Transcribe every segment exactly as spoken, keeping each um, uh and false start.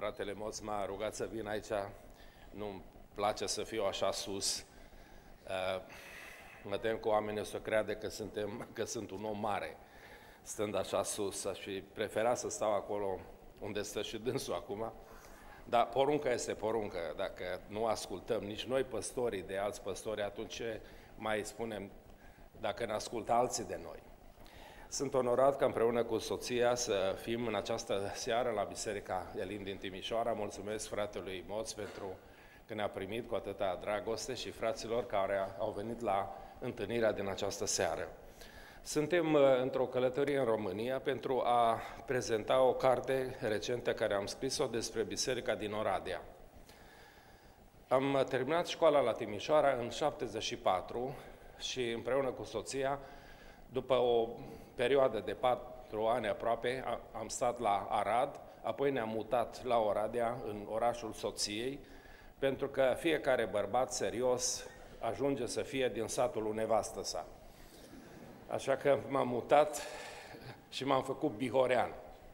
fratele Moț m-a rugat să vin aici, nu-mi place să fiu așa sus. Mă tem că oamenii o să creadă că, suntem, că sunt un om mare, stând așa sus. Aș fi preferat să stau acolo unde stă și dânsul acum, dar porunca este poruncă. Dacă nu ascultăm nici noi păstorii de alți păstori, atunci ce mai spunem dacă ne ascultă alții de noi? Sunt onorat că împreună cu soția să fim în această seară la Biserica Elim din Timișoara. Mulțumesc fratelui Moț pentru că ne-a primit cu atâta dragoste și fraților care au venit la întâlnirea din această seară. Suntem într-o călătorie în România pentru a prezenta o carte recentă care am scris-o despre Biserica din Oradea. Am terminat școala la Timișoara în șaptezeci și patru și împreună cu soția, după o perioadă de patru ani aproape, am stat la Arad, apoi ne-am mutat la Oradea, în orașul soției, pentru că fiecare bărbat serios ajunge să fie din satul lui nevastă sa. Așa că m-am mutat și m-am făcut bihorean.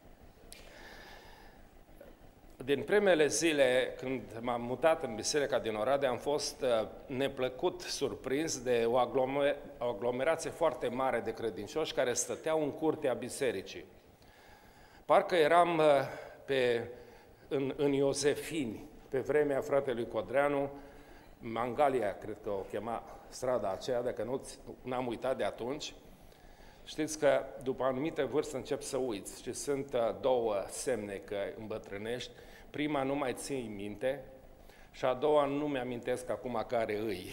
Din primele zile, când m-am mutat în Biserica din Oradea, am fost neplăcut surprins de o aglomerație foarte mare de credincioși care stăteau în curtea bisericii. Parcă eram pe, în, în Iosefini, pe vremea fratelui Codreanu, Mangalia, cred că o chema strada aceea, dacă nu n-am uitat de atunci. Știți că după anumite vârste încep să uiți și sunt două semne că îmbătrânești. Prima nu mai ții minte și a doua nu mi-amintesc acum care îi.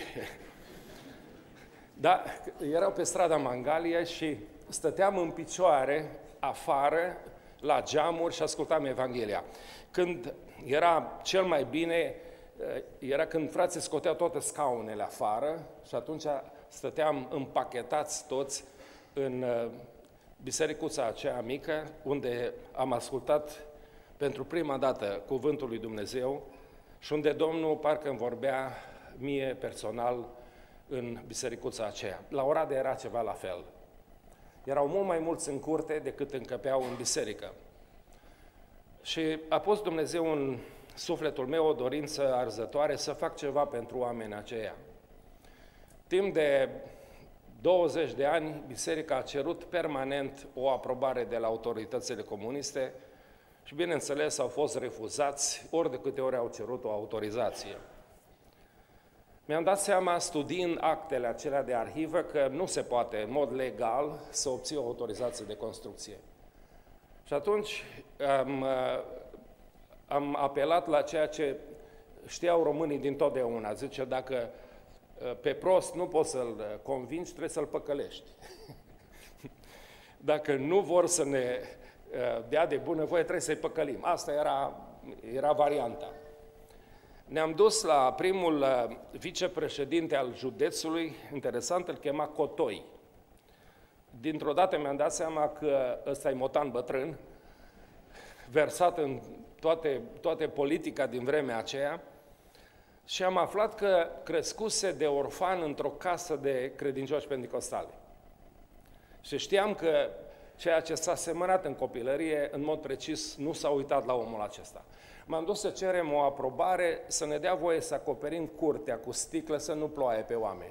Da, erau pe strada Mangalia și stăteam în picioare afară la geamuri și ascultam Evanghelia. Când era cel mai bine, era când frații scoteau toate scaunele afară și atunci stăteam împachetați toți în bisericuța aceea mică, unde am ascultat pentru prima dată cuvântul lui Dumnezeu și unde Domnul parcă îmi vorbea mie personal în bisericuța aceea. La Oradea era ceva la fel. Erau mult mai mulți în curte decât încăpeau în biserică. Și a pus Dumnezeu în sufletul meu o dorință arzătoare să fac ceva pentru oamenii aceia. Timp de douăzeci de ani, biserica a cerut permanent o aprobare de la autoritățile comuniste și, bineînțeles, au fost refuzați ori de câte ori au cerut o autorizație. Mi-am dat seama, studiind actele acelea de arhivă, că nu se poate, în mod legal, să obții o autorizație de construcție. Și atunci am, am apelat la ceea ce știau românii dintotdeauna. Zice, dacă pe prost nu poți să-l convingi, trebuie să-l păcălești. Dacă nu vor să ne dea de bunăvoie, trebuie să-i păcălim. Asta era, era varianta. Ne-am dus la primul vicepreședinte al județului, interesant, îl chema Cotoi. Dintr-o dată mi-am dat seama că ăsta e motan bătrân, versat în toate, toate politica din vremea aceea, și am aflat că crescuse de orfan într-o casă de credincioși penticostale. Și știam că ceea ce s-a semănat în copilărie, în mod precis, nu s-a uitat la omul acesta. M-am dus să cerem o aprobare, să ne dea voie să acoperim curtea cu sticlă, să nu ploaie pe oameni.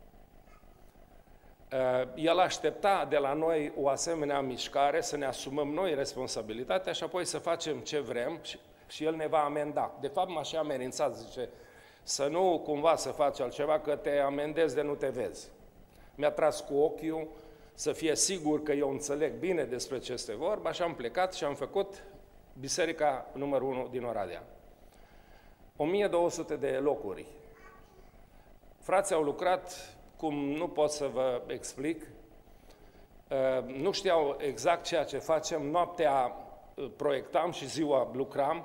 El aștepta de la noi o asemenea mișcare, să ne asumăm noi responsabilitatea și apoi să facem ce vrem și el ne va amenda. De fapt, m-a și amenințat, zice, să nu cumva să faci altceva, că te amendezi de nu te vezi. Mi-a tras cu ochiul, să fie sigur că eu înțeleg bine despre ce este vorba, și am plecat și am făcut biserica numărul unu din Oradea. o mie două sute de locuri. Frații au lucrat cum nu pot să vă explic, nu știau exact ceea ce facem, noaptea proiectam și ziua lucram,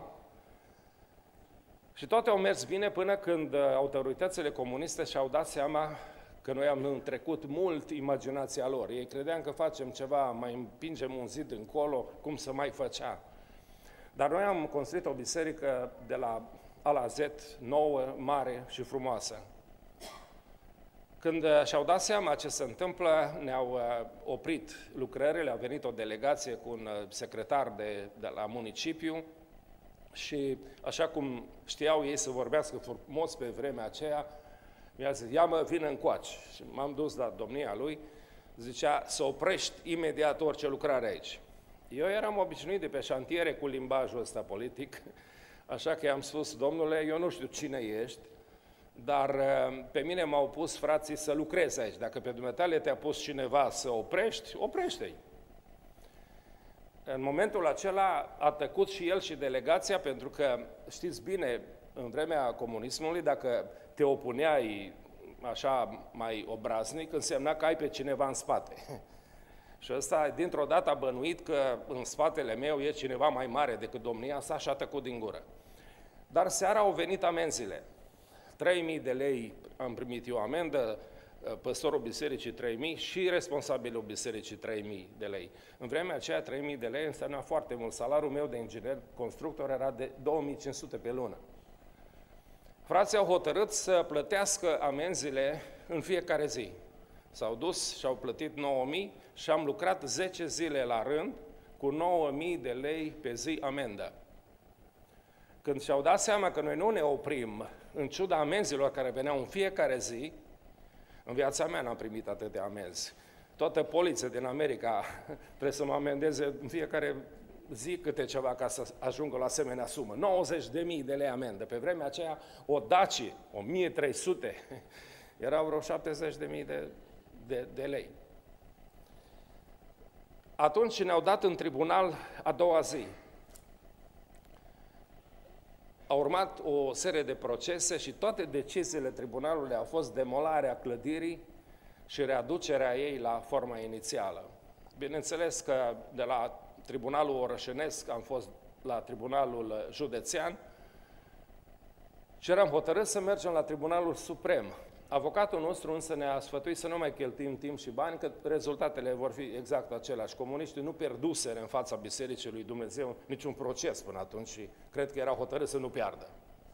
și toate au mers bine până când autoritățile comuniste și-au dat seama că noi am trecut mult imaginația lor. Ei credeam că facem ceva, mai împingem un zid încolo, cum să mai făcea. Dar noi am construit o biserică de la A la Z, nouă, mare și frumoasă. Când și-au dat seama ce se întâmplă, ne-au oprit lucrările, a venit o delegație cu un secretar de, de la municipiu Și așa cum știau ei să vorbească frumos pe vremea aceea, mi-a zis, ia mă, vină încoace. Și m-am dus la domnia lui, zicea, să oprești imediat orice lucrare aici. Eu eram obișnuit de pe șantiere cu limbajul ăsta politic, așa că i-am spus, domnule, eu nu știu cine ești, dar pe mine m-au pus frații să lucrez aici. Dacă pe dumneavoastră te-a pus cineva să oprești, oprește-i. În momentul acela a tăcut și el și delegația, pentru că, știți bine, în vremea comunismului, dacă te opuneai așa mai obraznic, însemna că ai pe cineva în spate. Și ăsta, dintr-o dată, a bănuit că în spatele meu e cineva mai mare decât domnia sa și a tăcut din gură. Dar seara au venit amenziile. trei mii de lei am primit eu amendă, păstorul bisericii trei mii și responsabilul bisericii trei mii de lei. În vremea aceea trei mii de lei însemna foarte mult. Salariul meu de inginer constructor era de două mii cinci sute pe lună. Frații au hotărât să plătească amenziile în fiecare zi. S-au dus și au plătit nouă mii și am lucrat zece zile la rând cu nouă mii de lei pe zi amendă. Când și-au dat seama că noi nu ne oprim, în ciuda amenzilor care veneau în fiecare zi, în viața mea n-am primit atâtea amenzi. Toată poliția din America trebuie să mă amendeze în fiecare zi câte ceva ca să ajungă la asemenea sumă. nouăzeci de mii de lei amendă. Pe vremea aceea, o Daci, o mie trei sute, erau vreo șaptezeci de mii de, de, de lei. Atunci ne-au dat în tribunal a doua zi. A urmat o serie de procese și toate deciziile tribunalului au fost demolarea clădirii și readucerea ei la forma inițială. Bineînțeles că de la Tribunalul Orășenesc am fost la Tribunalul Județean și eram hotărât să mergem la Tribunalul Suprem. Avocatul nostru însă ne-a sfătuit să nu mai cheltuim timp și bani, că rezultatele vor fi exact aceleași. Comuniștii nu pierduseră în fața Bisericii lui Dumnezeu niciun proces până atunci și cred că era hotărât să nu piardă.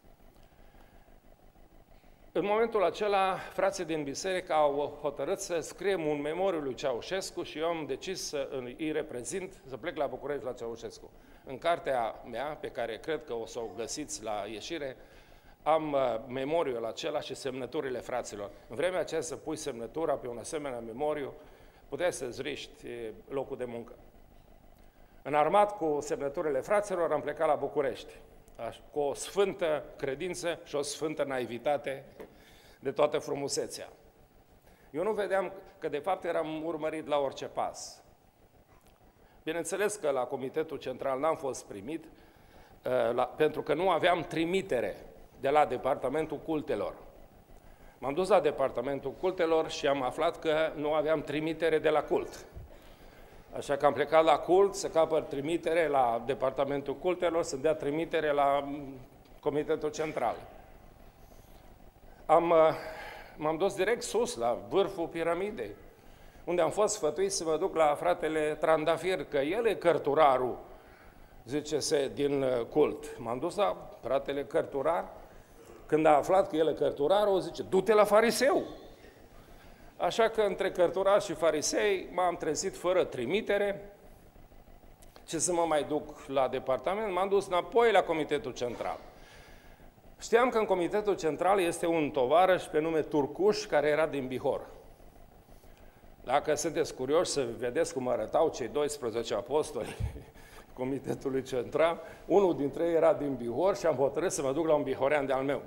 În momentul acela, frații din biserică au hotărât să scriem un memoriu lui Ceaușescu și eu am decis să îi reprezint, să plec la București la Ceaușescu. În cartea mea, pe care cred că o să o găsiți la ieșire, am memoriul acela și semnăturile fraților. În vremea aceea să pui semnătura pe un asemenea memoriu, puteai să-ți riști locul de muncă. Înarmat cu semnăturile fraților, am plecat la București, cu o sfântă credință și o sfântă naivitate de toată frumusețea. Eu nu vedeam că de fapt eram urmărit la orice pas. Bineînțeles că la Comitetul Central n-am fost primit, la, pentru că nu aveam trimitere de la Departamentul Cultelor. M-am dus la Departamentul Cultelor și am aflat că nu aveam trimitere de la cult. Așa că am plecat la cult să capăt trimitere la Departamentul Cultelor, să dea trimitere la Comitetul Central. Am, m-am dus direct sus, la vârful piramidei, unde am fost sfătuit să mă duc la fratele Trandafir, că el e cărturarul, zice-se, din cult. M-am dus la fratele cărturar. Când a aflat că el e cărturarul, zice, du-te la fariseu. Așa că între cărturar și farisei m-am trezit fără trimitere. Ce să mă mai duc la departament? M-am dus înapoi la Comitetul Central. Știam că în Comitetul Central este un tovarăș pe nume Turcuș, care era din Bihor. Dacă sunteți curioși să vedeți cum arătau cei doisprezece apostoli Comitetului Central, unul dintre ei era din Bihor și am hotărât să mă duc la un bihorean de-al meu.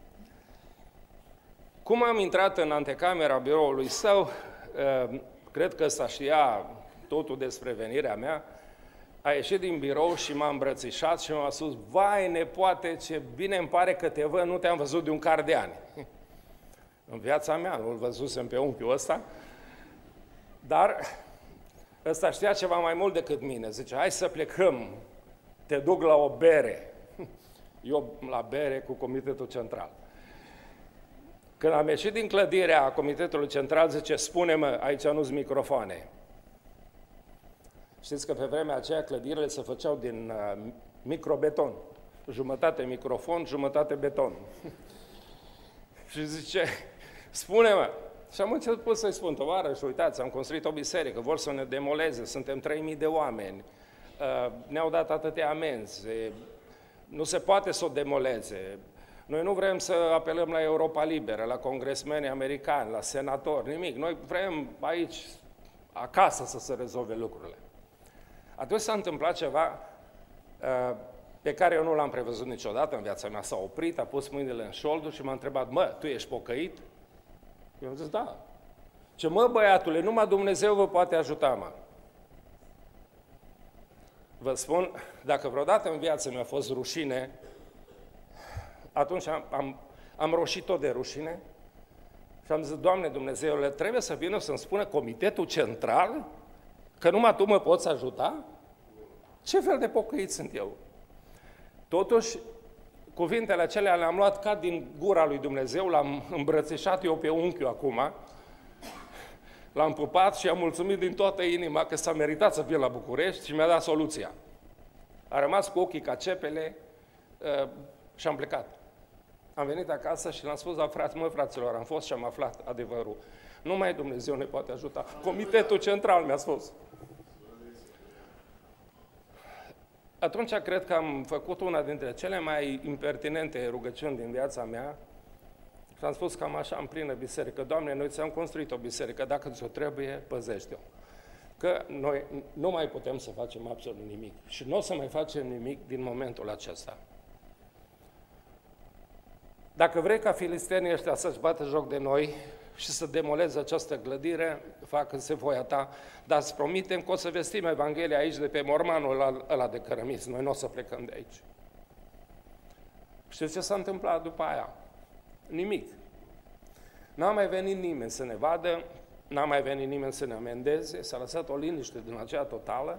Cum am intrat în antecamera biroului său, cred că ăsta știa totul despre venirea mea, a ieșit din birou și m-a îmbrățișat și m-a spus, vai, nepoate, ce bine îmi pare că te văd, nu te-am văzut de un car de ani. În viața mea nu-l văzusem pe unchiul ăsta, dar ăsta știa ceva mai mult decât mine. Zice, hai să plecăm, te duc la o bere. Eu la bere cu Comitetul Central. Când am ieșit din clădirea Comitetului Central, zice, spune-mă, aici nu-s microfoane. Știți că pe vremea aceea clădirile se făceau din uh, microbeton. Jumătate microfon, jumătate beton. Și zice, spune-mă. Și am început să-i spun, tovarăși, uitați, am construit o biserică, vor să ne demoleze, suntem trei mii de oameni, uh, ne-au dat atâtea amenzi, nu se poate să o demoleze. Noi nu vrem să apelăm la Europa Liberă, la congresmeni americani, la senatori, nimic. Noi vrem aici, acasă, să se rezolve lucrurile. Atunci s-a întâmplat ceva uh, pe care eu nu l-am prevăzut niciodată în viața mea. S-a oprit, a pus mâinile în șolduri și m-a întrebat: mă, tu ești pocăit? Eu am zis: da. Ce, mă, băiatule, numai Dumnezeu vă poate ajuta, mă. Vă spun, dacă vreodată în viață mi-a fost rușine, atunci am, am, am roșit tot de rușine și am zis: Doamne Dumnezeule, trebuie să vină să-mi spună Comitetul Central că numai Tu mă poți ajuta? Ce fel de pocăit sunt eu? Totuși, cuvintele acelea le-am luat ca din gura lui Dumnezeu, l-am îmbrățișat eu pe unchiul acum, l-am pupat și am mulțumit din toată inima că s-a meritat să vin la București și mi-a dat soluția. A rămas cu ochii ca cepele uh, și am plecat. Am venit acasă și l-am spus la frați: mă, fraților, am fost și am aflat adevărul. Numai Dumnezeu ne poate ajuta. Comitetul Central mi-a spus. Atunci cred că am făcut una dintre cele mai impertinente rugăciuni din viața mea și am spus cam așa în plină biserică: Doamne, noi ți-am construit o biserică, dacă ți-o trebuie, păzește-o. Că noi nu mai putem să facem absolut nimic și nu o să mai facem nimic din momentul acesta. Dacă vrei ca filistenii ăștia să-și bată joc de noi și să demoleze această clădire, facă-se voia ta, dar îți promitem că o să vestim Evanghelia aici de pe mormanul ăla de cărămizi. Noi nu o să plecăm de aici. Știți ce s-a întâmplat după aia? Nimic. N-a mai venit nimeni să ne vadă, n-a mai venit nimeni să ne amendeze, s-a lăsat o liniște din aceea totală.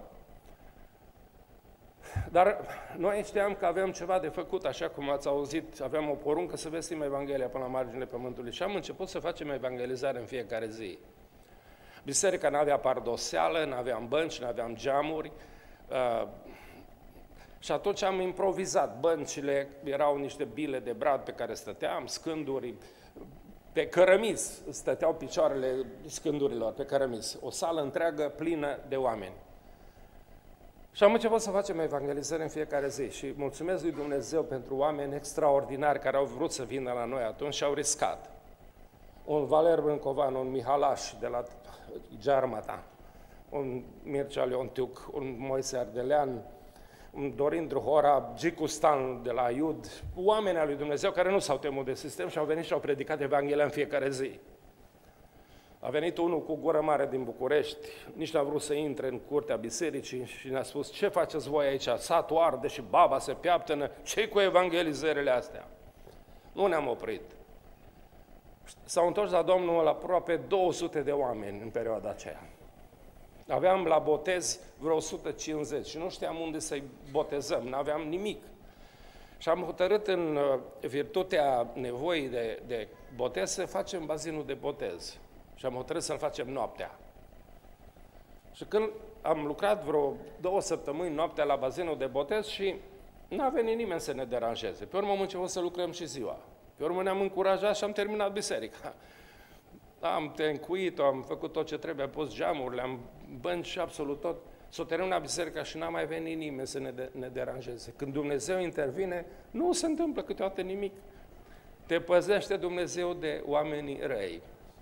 Dar noi știam că aveam ceva de făcut, așa cum ați auzit, aveam o poruncă să vestim Evanghelia până la marginile pământului și am început să facem evangelizare în fiecare zi. Biserica n-avea pardoseală, n-aveam bănci, n-aveam geamuri uh, și atunci am improvizat. Băncile erau niște bile de brad pe care stăteam, scânduri, pe cărămizi stăteau picioarele scândurilor, pe cărămizi. O sală întreagă plină de oameni. Și am început să facem evangelizări în fiecare zi și mulțumesc lui Dumnezeu pentru oameni extraordinari care au vrut să vină la noi atunci și au riscat. Un Valer Brâncovan, un Mihalaș de la Gearmata, un Mircea Leontiuc, un Moise Ardelean, un Dorin Druhora, Gicu Stan de la Iud, oameni al lui Dumnezeu care nu s-au temut de sistem și au venit și au predicat Evanghelia în fiecare zi. A venit unul cu gură mare din București, nici n-a vrut să intre în curtea bisericii și ne-a spus: ce faceți voi aici? Satul arde și baba se peaptănă, ce-i cu evangelizările astea? Nu ne-am oprit. S-au întors la Domnul la aproape două sute de oameni în perioada aceea. Aveam la botez vreo o sută cincizeci și nu știam unde să-i botezăm, n-aveam nimic. Și am hotărât în virtutea nevoii de, de botez să facem bazinul de botez. Și am hotărât să-l facem noaptea. Și când am lucrat vreo două săptămâni noaptea la bazinul de botez și n-a venit nimeni să ne deranjeze. Pe urmă am început să lucrăm și ziua. Pe urmă ne-am încurajat și am terminat biserica. Am tencuit-o, am făcut tot ce trebuie, am pus geamurile, am bănci și absolut tot. S-a terminat biserica și n-a mai venit nimeni să ne, de, ne deranjeze. Când Dumnezeu intervine, nu se întâmplă câteodată nimic. Te păzește Dumnezeu de oamenii răi.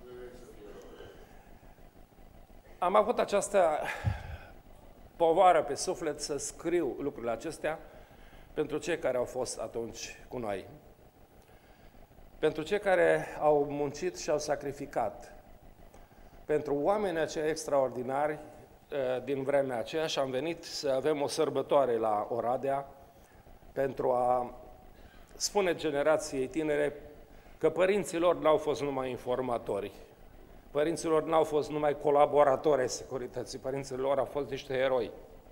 Am avut această povară pe suflet să scriu lucrurile acestea pentru cei care au fost atunci cu noi. Pentru cei care au muncit și au sacrificat. Pentru oamenii aceia extraordinari din vremea aceea și am venit să avem o sărbătoare la Oradea pentru a spune generației tinere că părinții lor n-au fost numai informatori. Părinților n-au fost numai colaboratori ai securității, părinților au fost niște eroi.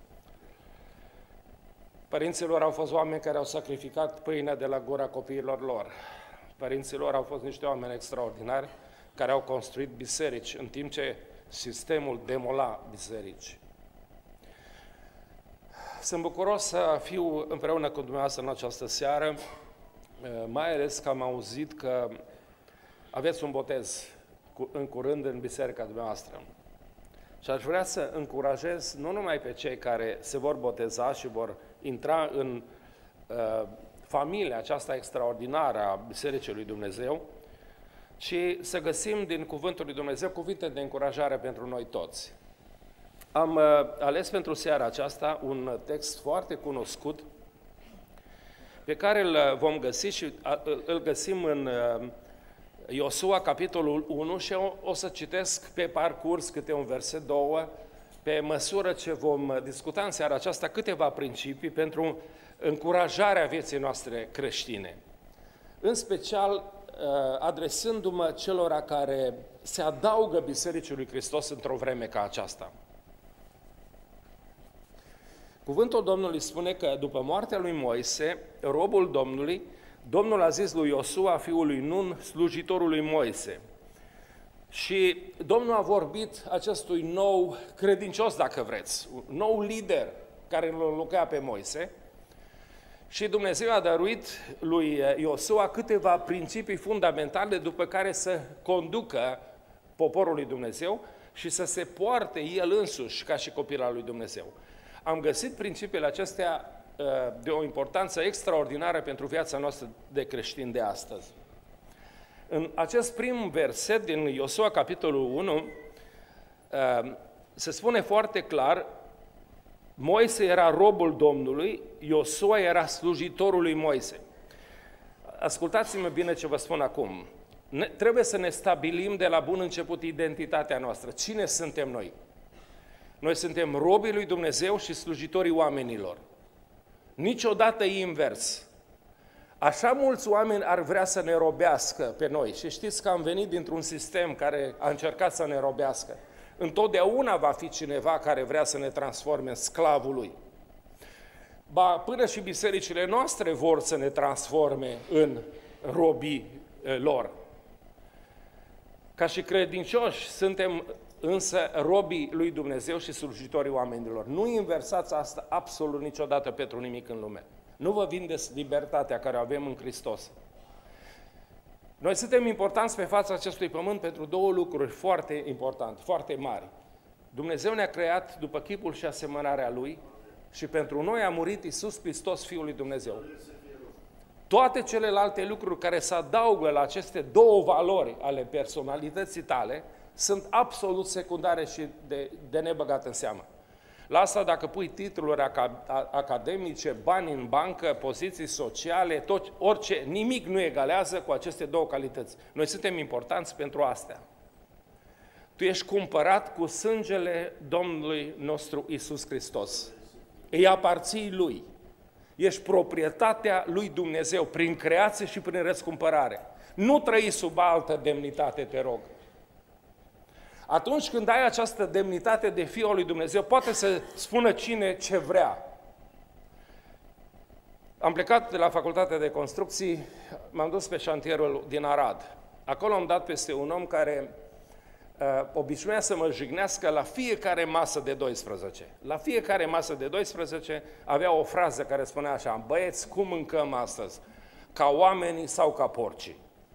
Părinților au fost oameni care au sacrificat pâinea de la gura copiilor lor. Părinților au fost niște oameni extraordinari care au construit biserici, în timp ce sistemul demola biserici. Sunt bucuros să fiu împreună cu dumneavoastră în această seară, mai ales că am auzit că aveți un botez în curând în biserica dumneavoastră. Și aș vrea să încurajez nu numai pe cei care se vor boteza și vor intra în uh, familia aceasta extraordinară a Bisericii lui Dumnezeu, ci să găsim din Cuvântul lui Dumnezeu cuvinte de încurajare pentru noi toți. Am uh, ales pentru seara aceasta un text foarte cunoscut pe care îl vom găsi și uh, îl găsim în uh, Iosua, capitolul unu, și o, o să citesc pe parcurs câte un verset, două, pe măsură ce vom discuta în seara aceasta câteva principii pentru încurajarea vieții noastre creștine. În special, adresându-mă celora care se adaugă Bisericii lui Hristos într-o vreme ca aceasta. Cuvântul Domnului spune că după moartea lui Moise, robul Domnului, Domnul a zis lui Iosua, fiul lui Nun, slujitorul lui Moise. Și Domnul a vorbit acestui nou credincios, dacă vreți, un nou lider care îl înlocuia pe Moise, și Dumnezeu a dăruit lui Iosua câteva principii fundamentale după care să conducă poporul lui Dumnezeu și să se poarte el însuși ca și copil al lui Dumnezeu. Am găsit principiile acestea de o importanță extraordinară pentru viața noastră de creștini de astăzi. În acest prim verset din Iosua, capitolul unu, se spune foarte clar: Moise era robul Domnului, Iosua era slujitorul lui Moise. Ascultați-mă bine ce vă spun acum. Ne, trebuie să ne stabilim de la bun început identitatea noastră. Cine suntem noi? Noi suntem robii lui Dumnezeu și slujitorii oamenilor. Niciodată invers. Așa mulți oameni ar vrea să ne robească pe noi. Și știți că am venit dintr-un sistem care a încercat să ne robească. Întotdeauna va fi cineva care vrea să ne transforme în sclavul lui. Ba, până și bisericile noastre vor să ne transforme în robii lor. Ca și credincioși, suntem însă robii lui Dumnezeu și slujitorii oamenilor. Nu inversați asta absolut niciodată pentru nimic în lume. Nu vă vindeți libertatea care o avem în Hristos. Noi suntem importanți pe fața acestui pământ pentru două lucruri foarte importante, foarte mari. Dumnezeu ne-a creat după chipul și asemănarea Lui și pentru noi a murit Iisus Hristos, Fiul lui Dumnezeu. Toate celelalte lucruri care se adaugă la aceste două valori ale personalității tale sunt absolut secundare și de, de nebăgat în seamă. La asta, dacă pui titluri academice, bani în bancă, poziții sociale, tot, orice, nimic nu egalează cu aceste două calități. Noi suntem importanți pentru astea. Tu ești cumpărat cu sângele Domnului nostru Iisus Hristos. Îi aparții Lui. Ești proprietatea lui Dumnezeu prin creație și prin răscumpărare. Nu trăi sub altă demnitate, te rog. Atunci când ai această demnitate de Fiul lui Dumnezeu, poate să spună cine ce vrea. Am plecat de la facultatea de construcții, m-am dus pe șantierul din Arad. Acolo am dat peste un om care uh, obișnuia să mă jignească la fiecare masă de doisprezece. La fiecare masă de doisprezece avea o frază care spunea așa: băieți, cum mâncăm astăzi? Ca oamenii sau ca porcii?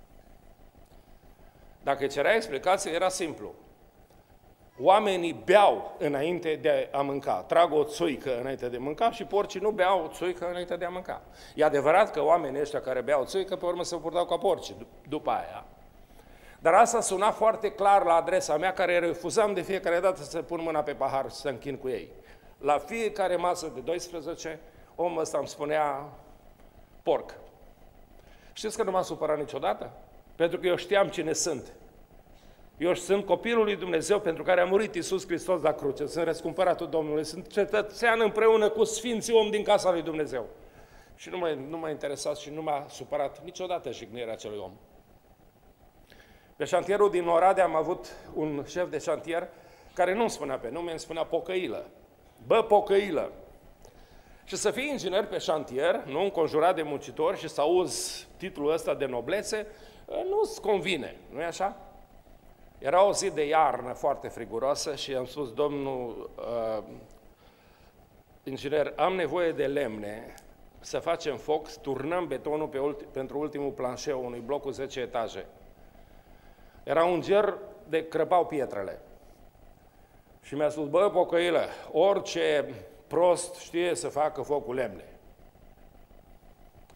Dacă cerea explicație, era simplu. Oamenii beau înainte de a mânca, trag o țuică înainte de a mânca și porcii nu beau o țuică înainte de a mânca. E adevărat că oamenii ăștia care beau țuică, pe urmă se purtau ca porci după aia. Dar asta suna foarte clar la adresa mea, care refuzam de fiecare dată să pun mâna pe pahar și să închin cu ei. La fiecare masă de doisprezece, omul ăsta îmi spunea porc. Știți că nu m-a supărat niciodată? Pentru că eu știam cine sunt. Eu sunt copilul lui Dumnezeu pentru care a murit Iisus Hristos la cruce. Sunt răscumpăratul Domnului. Sunt cetățean împreună cu sfinții om din casa lui Dumnezeu. Și nu m-a, nu m-a interesat și nu m-a supărat niciodată jignirea acelui om. Pe șantierul din Oradea am avut un șef de șantier care nu îmi spunea pe nume, îmi spunea Pocăilă. Bă, Pocăilă! Și să fii inginer pe șantier, nu înconjurat de muncitori, și să auzi titlul ăsta de noblețe, nu-ți convine, nu-i așa? Era o zi de iarnă foarte friguroasă și am spus: domnul uh, inginer, am nevoie de lemne să facem foc, turnăm betonul pe ulti, pentru ultimul planșeu unui bloc cu zece etaje. Era un ger de crăpau pietrele. Și mi-a spus: bă, Pocăilă, orice prost știe să facă foc cu lemne.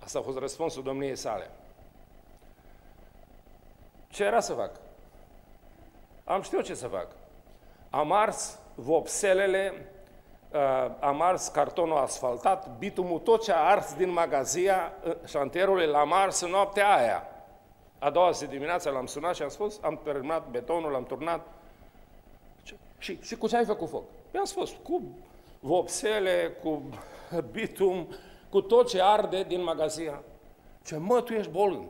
Asta a fost răspunsul domniei sale. Ce era să fac? Am știut ce să fac. Am ars vopselele, uh, am ars cartonul asfaltat, bitumul, tot ce a ars din magazia șantierului l-am ars în noaptea aia. A doua zi dimineața l-am sunat și am spus, am terminat betonul, l-am turnat. Și, și cu ce ai făcut foc? I-am spus, cu vopsele, cu bitum, cu tot ce arde din magazia. Ce, mă, tu ești bolând.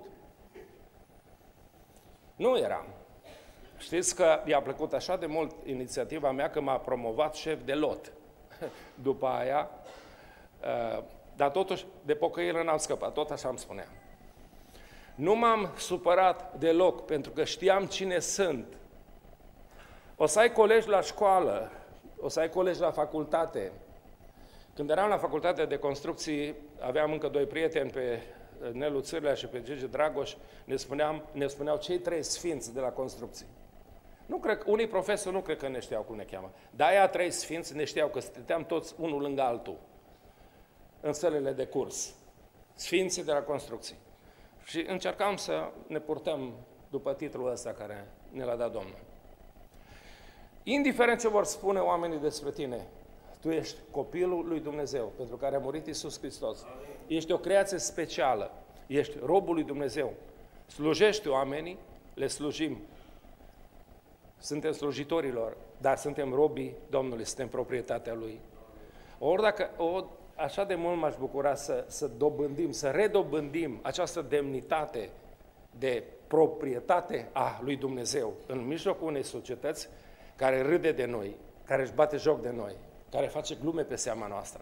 Nu eram. Știți că i-a plăcut așa de mult inițiativa mea că m-a promovat șef de lot. După aia, dar totuși de pocăire n-am scăpat, tot așa îmi spunea. Nu m-am supărat deloc, pentru că știam cine sunt. O să ai colegi la școală, o să ai colegi la facultate. Când eram la facultatea de construcții, aveam încă doi prieteni, pe Nelu Țârlea și pe Gigi Dragoș, ne, spuneam, ne spuneau cei trei sfinți de la construcții. Nu cred, unii profesori nu cred că ne știau cum ne cheamă, dar aia trei sfinți ne știau că stăteam toți unul lângă altul în sălile de curs. Sfinții de la construcții. Și încercam să ne purtăm după titlul ăsta care ne l-a dat Domnul. Indiferent ce vor spune oamenii despre tine, tu ești copilul lui Dumnezeu, pentru care a murit Iisus Hristos. Ești o creație specială, ești robul lui Dumnezeu. Slujești oamenii, le slujim. Suntem slujitorilor, dar suntem robii Domnului, suntem proprietatea Lui. Ori dacă, o, așa de mult m-aș bucura să, să dobândim, să redobândim această demnitate de proprietate a lui Dumnezeu în mijlocul unei societăți care râde de noi, care își bate joc de noi, care face glume pe seama noastră.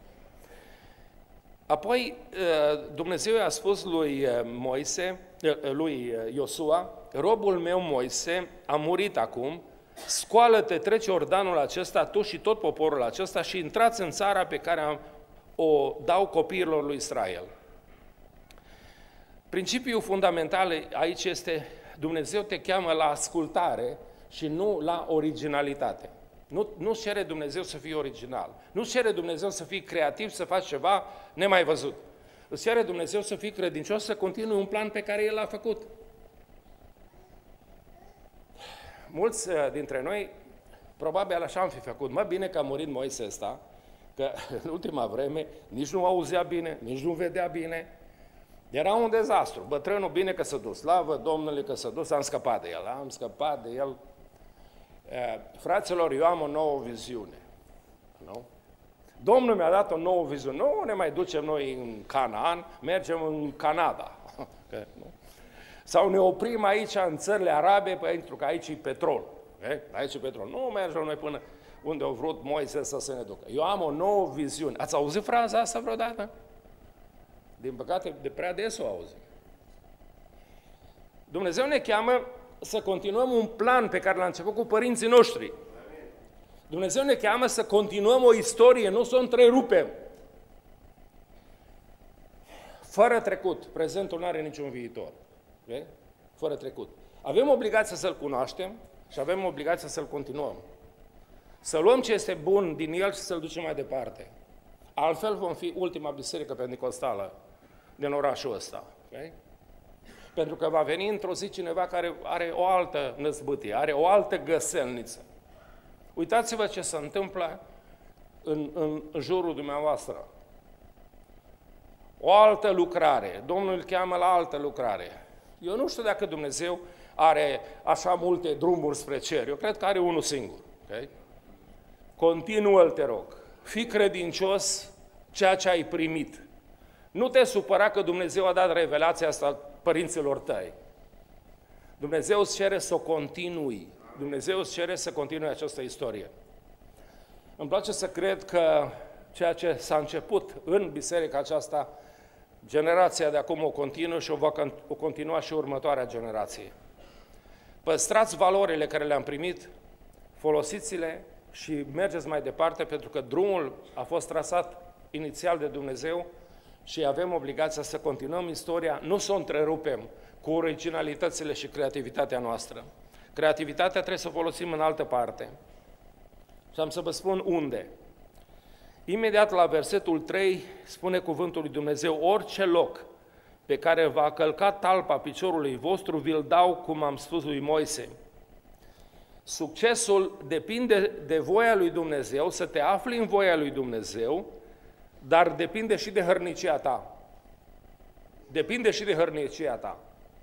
Apoi Dumnezeu i-a spus lui Moise, lui Iosua, robul meu Moise a murit acum, scoală-te, trece Iordanul acesta, tu și tot poporul acesta și intrați în țara pe care am, o dau copiilor lui Israel. Principiul fundamental aici este, Dumnezeu te cheamă la ascultare și nu la originalitate. Nu, nu cere Dumnezeu să fii original. Nu cere Dumnezeu să fii creativ, să faci ceva nemai văzut. Îți cere Dumnezeu să fii credincios, să continui un plan pe care El l-a făcut. Mulți dintre noi, probabil așa am fi făcut. Mă, bine că a murit Moise ăsta, că în ultima vreme nici nu auzea bine, nici nu vedea bine. Era un dezastru. Bătrânul, bine că s-a dus. Slavă Domnului că s-a dus, am scăpat de el. Am scăpat de el. Fraților, eu am o nouă viziune. Nu? Domnul mi-a dat o nouă viziune. Nu ne mai ducem noi în Canaan, mergem în Canada. Că, nu? Sau ne oprim aici în țările arabe, pentru că aici e petrol. E? Aici e petrol. Nu mergem noi până unde a vrut Moise să se ne ducă. Eu am o nouă viziune. Ați auzit fraza asta vreodată? Din păcate, de prea des o auzim. Dumnezeu ne cheamă să continuăm un plan pe care l-a început cu părinții noștri. Dumnezeu ne cheamă să continuăm o istorie, nu să o întrerupem. Fără trecut, prezentul nu are niciun viitor. Okay? Fără trecut. Avem obligația să-L cunoaștem și avem obligația să-L continuăm. Să luăm ce este bun din El și să-L ducem mai departe. Altfel vom fi ultima biserică penticostală din orașul ăsta. Okay? Pentru că va veni într-o zi cineva care are o altă năzbâtie, are o altă găselniță. Uitați-vă ce se întâmplă în, în, în jurul dumneavoastră. O altă lucrare. Domnul îl cheamă la altă lucrare. Eu nu știu dacă Dumnezeu are așa multe drumuri spre cer. Eu cred că are unul singur. Okay? Continuă-l, te rog. Fii credincios ceea ce ai primit. Nu te supăra că Dumnezeu a dat revelația asta părinților tăi. Dumnezeu îți cere să o continui. Dumnezeu îți cere să continui această istorie. Îmi place să cred că ceea ce s-a început în biserica aceasta, generația de acum o continuă și o va o continua și următoarea generație. Păstrați valorile care le-am primit, folosiți-le și mergeți mai departe, pentru că drumul a fost trasat inițial de Dumnezeu și avem obligația să continuăm istoria, nu să o întrerupem cu originalitățile și creativitatea noastră. Creativitatea trebuie să o folosim în altă parte. Și am să vă spun unde. Imediat la versetul trei spune cuvântul lui Dumnezeu: orice loc pe care va călca talpa piciorului vostru, vi-l dau, cum am spus lui Moise. Succesul depinde de voia lui Dumnezeu, să te afli în voia lui Dumnezeu, dar depinde și de hărnicia ta. Depinde și de hărnicia ta.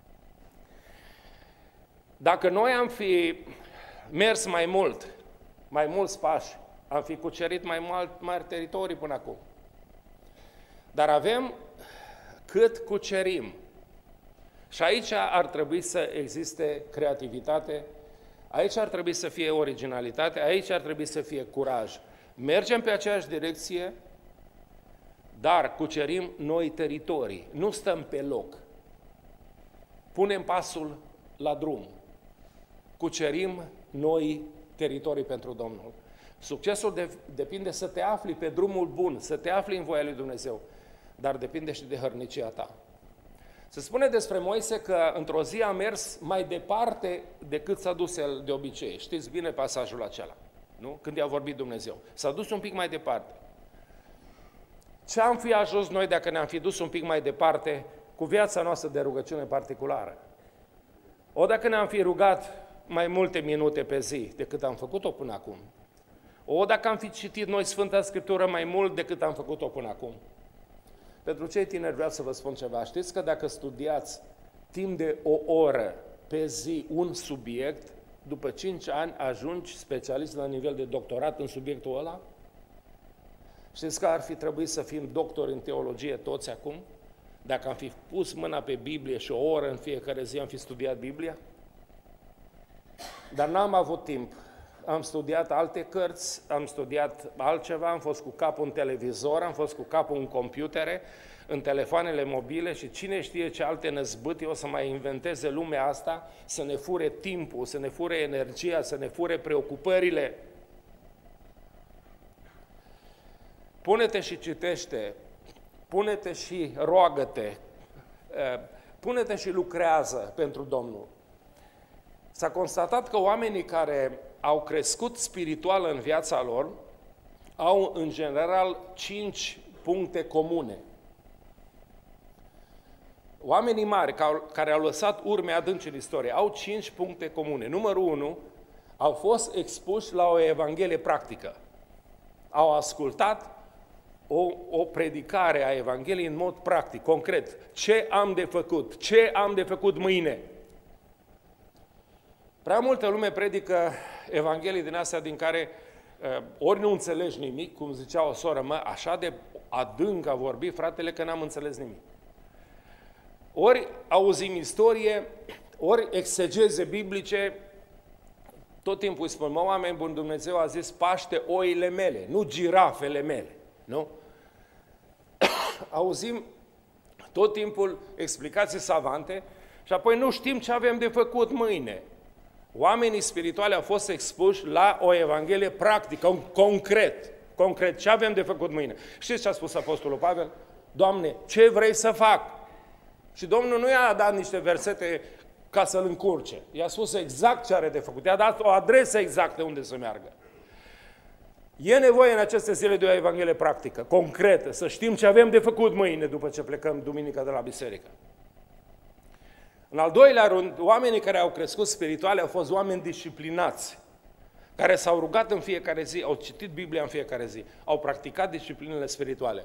Dacă noi am fi mers mai mult, mai mulți pași, am fi cucerit mai mari, mari teritorii până acum. Dar avem cât cucerim. Și aici ar trebui să existe creativitate, aici ar trebui să fie originalitate, aici ar trebui să fie curaj. Mergem pe aceeași direcție, dar cucerim noi teritorii, nu stăm pe loc. Punem pasul la drum. Cucerim noi teritorii pentru Domnul. Succesul de, depinde să te afli pe drumul bun, să te afli în voia lui Dumnezeu, dar depinde și de hărnicia ta. Se spune despre Moise că într-o zi a mers mai departe decât s-a dus el de obicei. Știți bine pasajul acela, nu? Când i-a vorbit Dumnezeu. S-a dus un pic mai departe. Ce am fi ajuns noi dacă ne-am fi dus un pic mai departe cu viața noastră de rugăciune particulară? O dacă ne-am fi rugat mai multe minute pe zi decât am făcut-o până acum? O dacă am fi citit noi Sfânta Scriptură mai mult decât am făcut-o până acum? Pentru cei tineri vreau să vă spun ceva. Știți că dacă studiați timp de o oră pe zi un subiect, după cinci ani ajungi specialist la nivel de doctorat în subiectul ăla? Știți că ar fi trebuit să fim doctori în teologie toți acum? Dacă am fi pus mâna pe Biblie și o oră în fiecare zi am fi studiat Biblia? Dar n-am avut timp. Am studiat alte cărți, am studiat altceva, am fost cu capul în televizor, am fost cu capul în computere, în telefoanele mobile și cine știe ce alte năzbâti o să mai inventeze lumea asta, să ne fure timpul, să ne fure energia, să ne fure preocupările. Pune-te și citește, pune-te și roagă-te, pune-te și lucrează pentru Domnul. S-a constatat că oamenii care au crescut spiritual în viața lor au în general cinci puncte comune. Oamenii mari care au lăsat urme adânci în istorie au cinci puncte comune. Numărul unu, au fost expuși la o evanghelie practică. Au ascultat o, o predicare a Evangheliei în mod practic, concret. Ce am de făcut? Ce am de făcut mâine? Prea multă lume predică Evanghelii din astea din care uh, ori nu înțelegi nimic, cum zicea o soră, mă, așa de adânc a vorbit fratele că n-am înțeles nimic. Ori auzim istorie, ori exegeze biblice, tot timpul îi spun, mă, oameni buni, Dumnezeu a zis, paște oile mele, nu girafele mele, nu? Auzim tot timpul explicații savante și apoi nu știm ce avem de făcut mâine. Oamenii spirituali au fost expuși la o evanghelie practică, concret. Concret, ce avem de făcut mâine? Știți ce a spus Apostolul Pavel? Doamne, ce vrei să fac? Și Domnul nu i-a dat niște versete ca să-l încurce. I-a spus exact ce are de făcut. I-a dat o adresă exactă unde să meargă. E nevoie în aceste zile de o evanghelie practică, concretă, să știm ce avem de făcut mâine după ce plecăm duminica de la biserică. În al doilea rând, oamenii care au crescut spirituale au fost oameni disciplinați, care s-au rugat în fiecare zi, au citit Biblia în fiecare zi, au practicat disciplinele spirituale.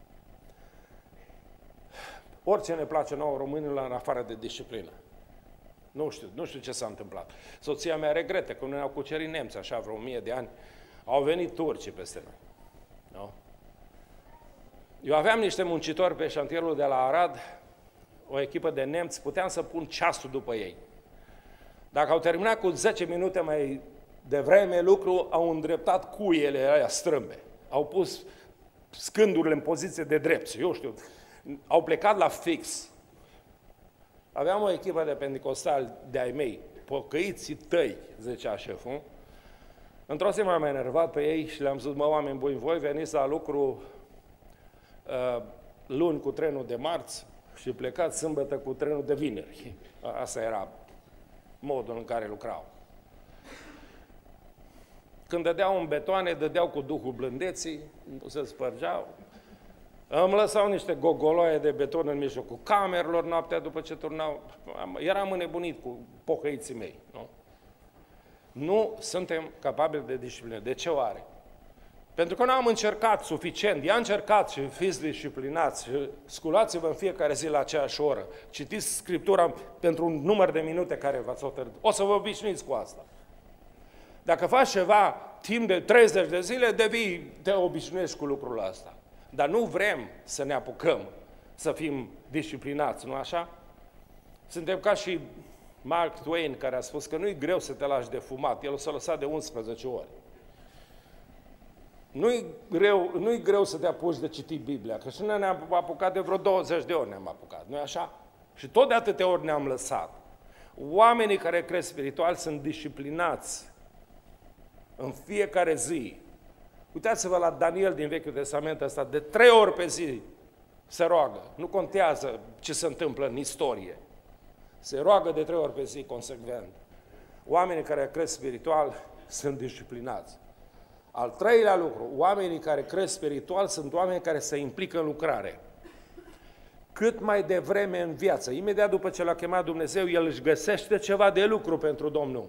Orice ne place nouă românilor în afară de disciplină. Nu știu, nu știu ce s-a întâmplat. Soția mea regretă că nu ne-au cucerit nemți, așa vreo o mie de ani, au venit turcii peste noi. Nu? Eu aveam niște muncitori pe șantierul de la Arad, o echipă de nemți, puteam să pun ceasul după ei. Dacă au terminat cu zece minute mai devreme lucru, au îndreptat cuiele aia strâmbe. Au pus scândurile în poziție de drept, eu știu, au plecat la fix. Aveam o echipă de pentecostali de-ai mei, pocăiții tăi, zicea șeful. Într-o zi m-am enervat pe ei și le-am zis, mă, oameni buni, voi veniți la lucru uh, luni cu trenul de marți și plecați sâmbătă cu trenul de vineri. Asta era modul în care lucrau. Când dădeau în betoane, dădeau cu duhul blândeții, nu se spărgeau. Îmi lăsau niște gogoloaie de beton în mijlocul camerelor noaptea după ce turnau. Eram înnebunit cu pocăiții mei. Nu, nu suntem capabili de disciplină. De ce oare? Pentru că nu am încercat suficient. I-am încercat și fiți disciplinați și sculați-vă în fiecare zi la aceeași oră. Citiți Scriptura pentru un număr de minute care v-ați hotărât. O să vă obișnuiți cu asta. Dacă faci ceva timp de treizeci de zile, devii, te obișnuiești cu lucrul ăsta. Dar nu vrem să ne apucăm să fim disciplinați, nu așa? Suntem ca și Mark Twain, care a spus că nu-i greu să te lași de fumat. El o s-a lăsat de unsprezece ori. Nu-i greu, nu-i greu să te apuci de citit Biblia, că și noi ne-am apucat de vreo douăzeci de ori ne-am apucat, nu-i așa? Și tot de atâtea ori ne-am lăsat. Oamenii care cresc spiritual sunt disciplinați în fiecare zi. Uitați-vă la Daniel din Vechiul Testament ăsta, de trei ori pe zi se roagă. Nu contează ce se întâmplă în istorie. Se roagă de trei ori pe zi, consecvent. Oamenii care cresc spiritual sunt disciplinați. Al treilea lucru, oamenii care cresc spiritual sunt oameni care se implică în lucrare. Cât mai devreme în viață, imediat după ce l-a chemat Dumnezeu, el își găsește ceva de lucru pentru Domnul.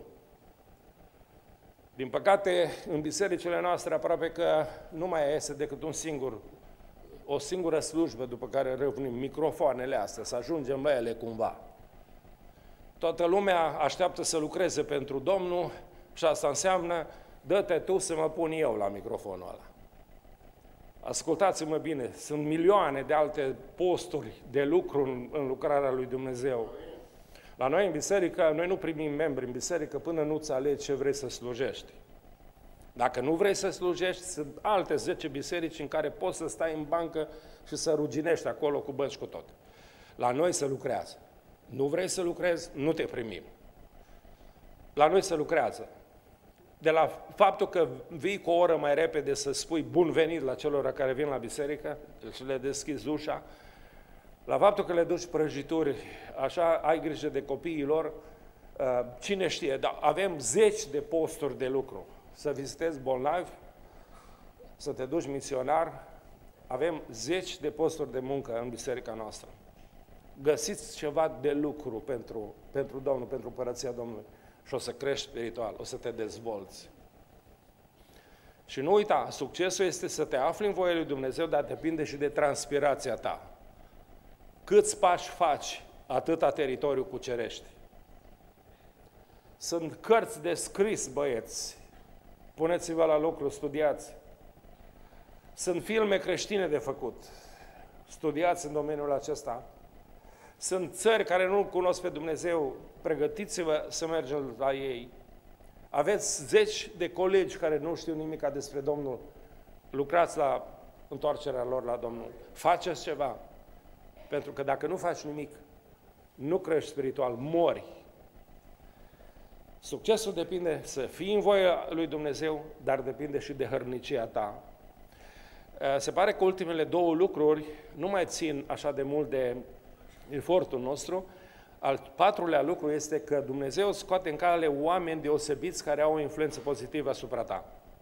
Din păcate, în bisericile noastre aproape că nu mai este decât un singur, o singură slujbă după care râvnim microfoanele astea, să ajungem la ele cumva. Toată lumea așteaptă să lucreze pentru Domnul și asta înseamnă, dă-te tu să mă pun eu la microfonul ăla. Ascultați-mă bine, sunt milioane de alte posturi de lucru în, în lucrarea lui Dumnezeu. La noi în biserică, noi nu primim membri în biserică până nu-ți alegi ce vrei să slujești. Dacă nu vrei să slujești, sunt alte zece biserici în care poți să stai în bancă și să ruginești acolo cu bănci cu tot. La noi se lucrează. Nu vrei să lucrezi, nu te primim. La noi se lucrează. De la faptul că vii cu o oră mai repede să spui bun venit la celor care vin la biserică și le deschizi ușa, la faptul că le duci prăjituri, așa ai grijă de copiii lor, cine știe, dar avem zeci de posturi de lucru. Să vizitezi bolnavi, să te duci misionar, avem zeci de posturi de muncă în biserica noastră. Găsiți ceva de lucru pentru, pentru Domnul, pentru Împărăția Domnului și o să crești spiritual, o să te dezvolți. Și nu uita, succesul este să te afli în voia lui Dumnezeu, dar depinde și de transpirația ta. Câți pași faci, atâta teritoriu cucerești. Sunt cărți de scris, băieți. Puneți-vă la lucru, studiați. Sunt filme creștine de făcut. Studiați în domeniul acesta. Sunt țări care nu cunosc pe Dumnezeu. Pregătiți-vă să mergeți la ei. Aveți zeci de colegi care nu știu nimic despre Domnul. Lucrați la întoarcerea lor la Domnul. Faceți ceva. Pentru că dacă nu faci nimic, nu crești spiritual, mori. Succesul depinde să fii în voia lui Dumnezeu, dar depinde și de hărnicia ta. Se pare că ultimele două lucruri nu mai țin așa de mult de efortul nostru. Al patrulea lucru este că Dumnezeu scoate în cale oameni deosebiți care au o influență pozitivă asupra ta.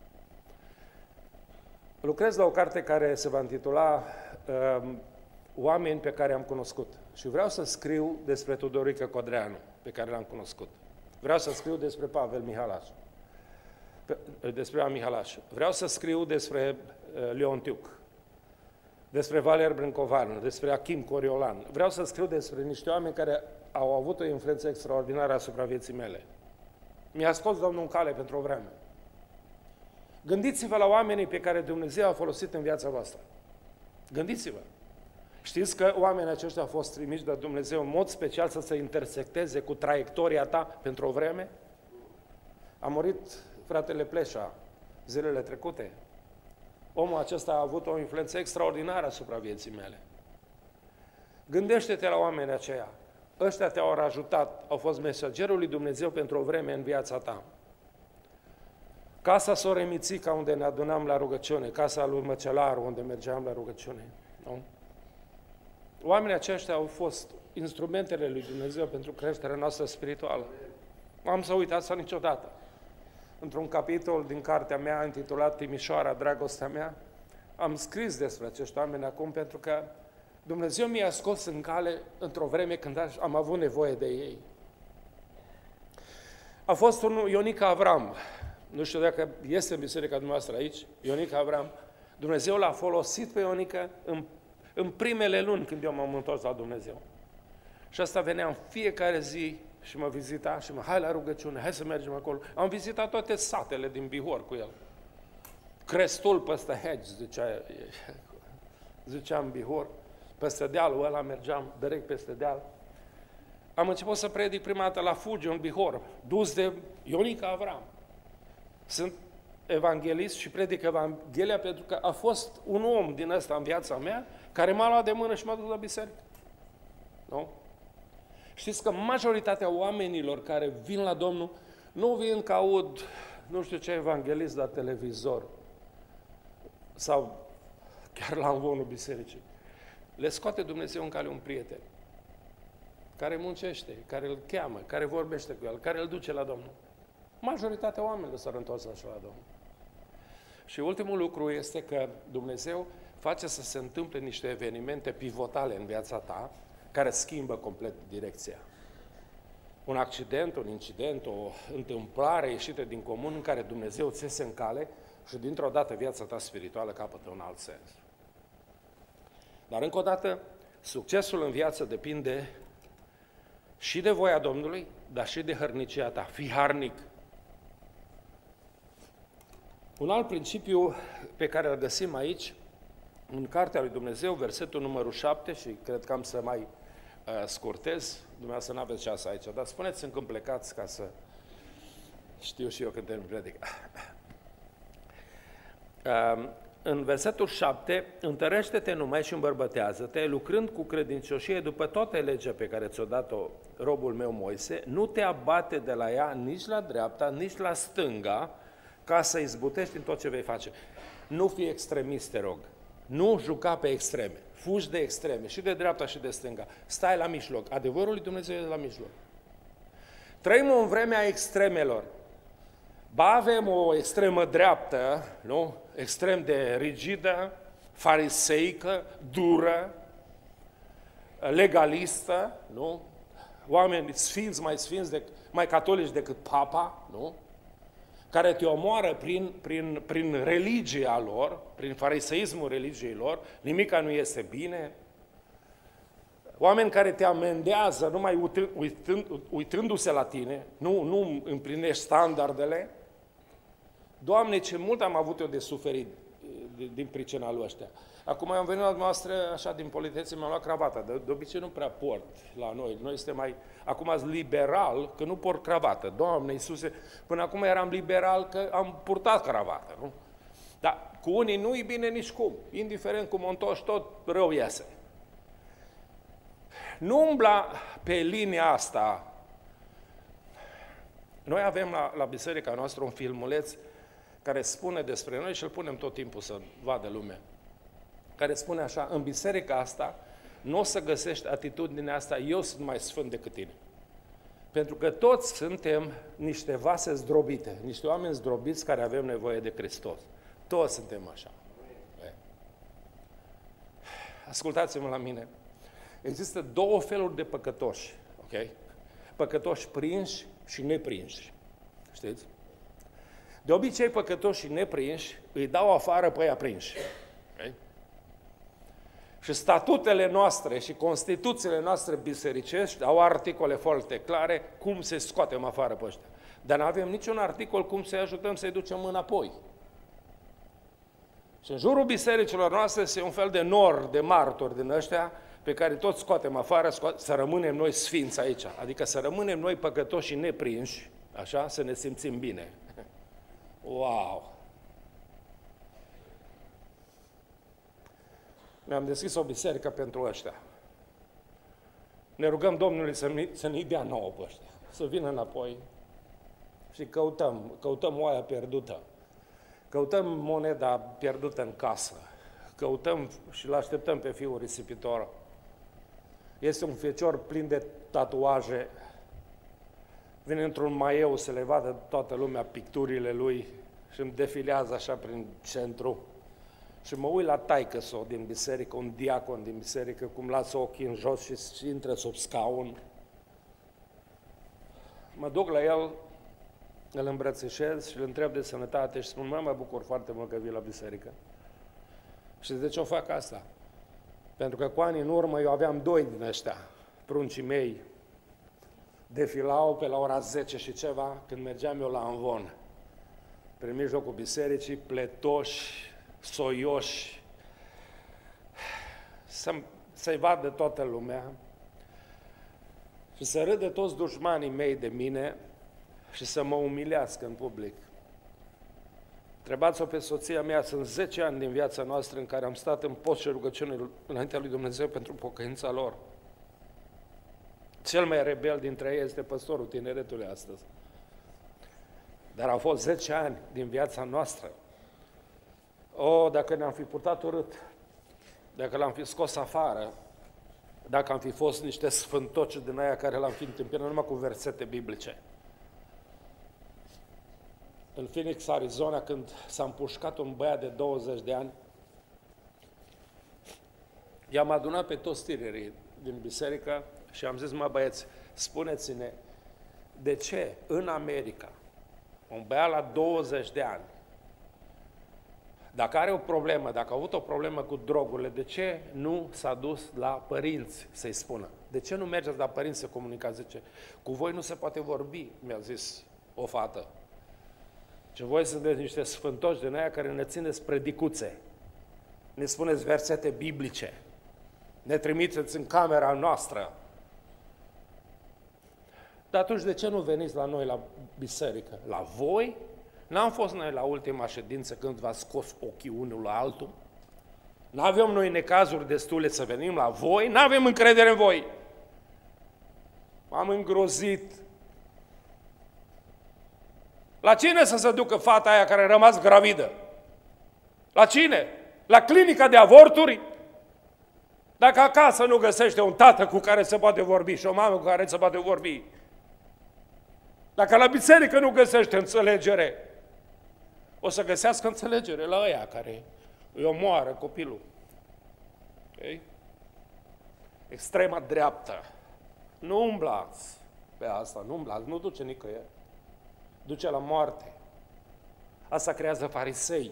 Lucrez la o carte care se va intitula uh, Oameni pe care am cunoscut. Și vreau să scriu despre Tudorică Codreanu, pe care l-am cunoscut. Vreau să scriu despre Pavel Mihalaș, despre Ioan Mihalaș. Vreau să scriu despre uh, Leon Tiuc, despre Valer Brâncovan, despre Achim Coriolan. Vreau să scriu despre niște oameni care au avut o influență extraordinară asupra vieții mele. Mi-a scos Domnul în cale pentru o vreme. Gândiți-vă la oamenii pe care Dumnezeu a folosit în viața voastră. Gândiți-vă. Știți că oamenii aceștia au fost trimiși de Dumnezeu în mod special să se intersecteze cu traiectoria ta pentru o vreme? A murit fratele Pleșa zilele trecute. Omul acesta a avut o influență extraordinară asupra vieții mele. Gândește-te la oamenii aceia. Ăștia te-au ajutat, au fost mesagerul lui Dumnezeu pentru o vreme în viața ta. Casa Soremițica, unde ne adunam la rugăciune, casa lui Măcelaru, unde mergeam la rugăciune. Nu? Oamenii aceștia au fost instrumentele lui Dumnezeu pentru creșterea noastră spirituală. Nu am să uit asta niciodată. într-un capitol din cartea mea intitulat Timișoara, dragostea mea, am scris despre acești oameni acum pentru că Dumnezeu mi-a scos în cale într-o vreme când am avut nevoie de ei. A fost unul, Ionica Avram, nu știu dacă este în biserica dumneavoastră aici, Ionica Avram, Dumnezeu l-a folosit pe Ionica în, în primele luni când eu m-am întors la Dumnezeu. Și asta venea în fiecare zi și mă vizita și mă, hai la rugăciune, hai să mergem acolo. Am vizitat toate satele din Bihor cu el. Crestul peste Hedge, zicea, zicea în Bihor, peste dealul ăla mergeam direct peste deal. Am început să predic prima dată la Fugiu, în Bihor, dus de Ionica Avram. Sunt evanghelist și predic Evanghelia pentru că a fost un om din ăsta în viața mea care m-a luat de mână și m-a dus la biserică. Nu? Știți că majoritatea oamenilor care vin la Domnul nu vin că aud, nu știu ce evanghelist la televizor sau chiar la învonul bisericii. Le scoate Dumnezeu în cale un prieten care muncește, care îl cheamă, care vorbește cu el, care îl duce la Domnul. Majoritatea oamenilor s-au întors așa la Domnul. Și ultimul lucru este că Dumnezeu face să se întâmple niște evenimente pivotale în viața ta, care schimbă complet direcția. Un accident, un incident, o întâmplare ieșită din comun în care Dumnezeu ți iese în cale și dintr-o dată viața ta spirituală capătă un alt sens. Dar încă o dată, succesul în viață depinde și de voia Domnului, dar și de hărnicia ta. Fii harnic. Un alt principiu pe care îl găsim aici, în Cartea lui Dumnezeu, versetul numărul șapte, și cred că am să mai uh, scurtez, dumneavoastră nu aveți ceas aici, dar spuneți-mi când plecați ca să știu și eu când termin predica. Uh, în versetul șapte, întărește-te numai și îmbărbătează-te, lucrând cu credincioșie după toată legea pe care ți-o dat-o robul meu Moise, nu te abate de la ea nici la dreapta, nici la stânga, ca să izbutești în tot ce vei face. Nu fi extremist, te rog. Nu juca pe extreme. Fugi de extreme, și de dreapta și de stânga. Stai la mijloc. Adevărul lui Dumnezeu e la mijloc. Trăim în vremea extremelor. Ba avem o extremă dreaptă, nu? Extrem de rigidă, fariseică, dură, legalistă, nu? Oameni sfinți, mai sfinți, de, mai catolici decât papa, nu? Care te omoară prin, prin, prin religia lor, prin fariseismul religiei lor, nimica nu este bine. Oameni care te amendează numai uitând, uitându-se la tine, nu, nu împlinești standardele. Doamne, ce mult am avut eu de suferit din pricina lui ăștia. Acum am venit la dumneavoastră, așa, din politețe, mi-am luat cravata. De, de obicei nu prea port la noi. Noi suntem mai, acum azi liberal, că nu port cravată. Doamne Iisuse, până acum eram liberal că am purtat cravată, nu? Dar cu unii nu-i bine nici cum. Indiferent cum o întorci, tot rău iese. Nu umbla pe linia asta. Noi avem la, la biserica noastră un filmuleț care spune despre noi și îl punem tot timpul să vadă lumea. Care spune așa, în biserica asta nu o să găsești atitudinea asta, eu sunt mai sfânt decât tine. Pentru că toți suntem niște vase zdrobite, niște oameni zdrobiți care avem nevoie de Hristos. Toți suntem așa. Ascultați-mă la mine. Există două feluri de păcătoși, ok? Păcătoși prinși și neprinși. Știți? De obicei, păcătoși și neprinși îi dau afară pe aia prinși. Okay? Și statutele noastre și constituțiile noastre bisericești au articole foarte clare cum se scoatem afară pe ăștia. Dar nu avem niciun articol cum să-i ajutăm să-i ducem înapoi. Și în jurul bisericilor noastre este un fel de nor de martori din ăștia pe care toți scoatem afară, sco- să rămânem noi sfinți aici. Adică să rămânem noi păcătoși și neprinși, așa, să ne simțim bine. Wow! Mi-am deschis o biserică pentru ăștia. Ne rugăm Domnului să, să ne dea nouă pe ăștia, să vină înapoi și căutăm, căutăm oaia pierdută, căutăm moneda pierdută în casă, căutăm și îl așteptăm pe fiul risipitor. Este un fecior plin de tatuaje vine într-un maieu să le vadă toată lumea picturile lui și îmi defilează așa prin centru. Și mă uit la taică-s-o din biserică, un diacon din biserică, cum lasă ochii în jos și, și intră sub scaun. Mă duc la el, îl îmbrățișez și îl întreb de sănătate și spun, mă, mă bucur foarte mult că vii la biserică. Și de ce o fac asta? Pentru că cu ani în urmă eu aveam doi din ăștia, pruncii mei, defilau pe la ora zece și ceva, când mergeam eu la Amvon, prin mijlocul bisericii, pletoși, soioși, să, să-i vadă toată lumea și să râdă toți dușmanii mei de mine și să mă umilească în public. Întrebați-o pe soția mea, sunt zece ani din viața noastră în care am stat în post și rugăciune înaintea lui Dumnezeu pentru pocăința lor. Cel mai rebel dintre ei este păstorul tineretului astăzi. Dar au fost zece ani din viața noastră. O, dacă ne-am fi purtat urât, dacă l-am fi scos afară, dacă am fi fost niște sfântoci din aia care l-am fi întâmpinat numai cu versete biblice. În Phoenix, Arizona, când s-a împușcat un băiat de douăzeci de ani, i-am adunat pe toți tinerii din biserică și am zis, mă băieți, spuneți-ne, de ce în America, un băiat la douăzeci de ani, dacă are o problemă, dacă a avut o problemă cu drogurile, de ce nu s-a dus la părinți să-i spună? De ce nu mergeți la părinți să comunicați? Zice, cu voi nu se poate vorbi, mi-a zis o fată. Și voi sunteți niște sfântoși din aia care ne țineți predicuțe, ne spuneți versete biblice, ne trimiteți în camera noastră. Dar atunci de ce nu veniți la noi la biserică? La voi? N-am fost noi la ultima ședință când v-ați scos ochii unul la altul? N-avem noi necazuri destule să venim la voi? N-avem încredere în voi! M-am îngrozit. La cine să se ducă fata aia care a rămas gravidă? La cine? La clinica de avorturi? Dacă acasă nu găsește un tată cu care se poate vorbi și o mamă cu care se poate vorbi, dacă la biserică nu găsește înțelegere, o să găsească înțelegere la ăia care îi omoară copilul. Okay? Extrema dreaptă. Nu umblați pe asta, nu umblați, nu duce nicăieri. Duce la moarte. Asta creează farisei.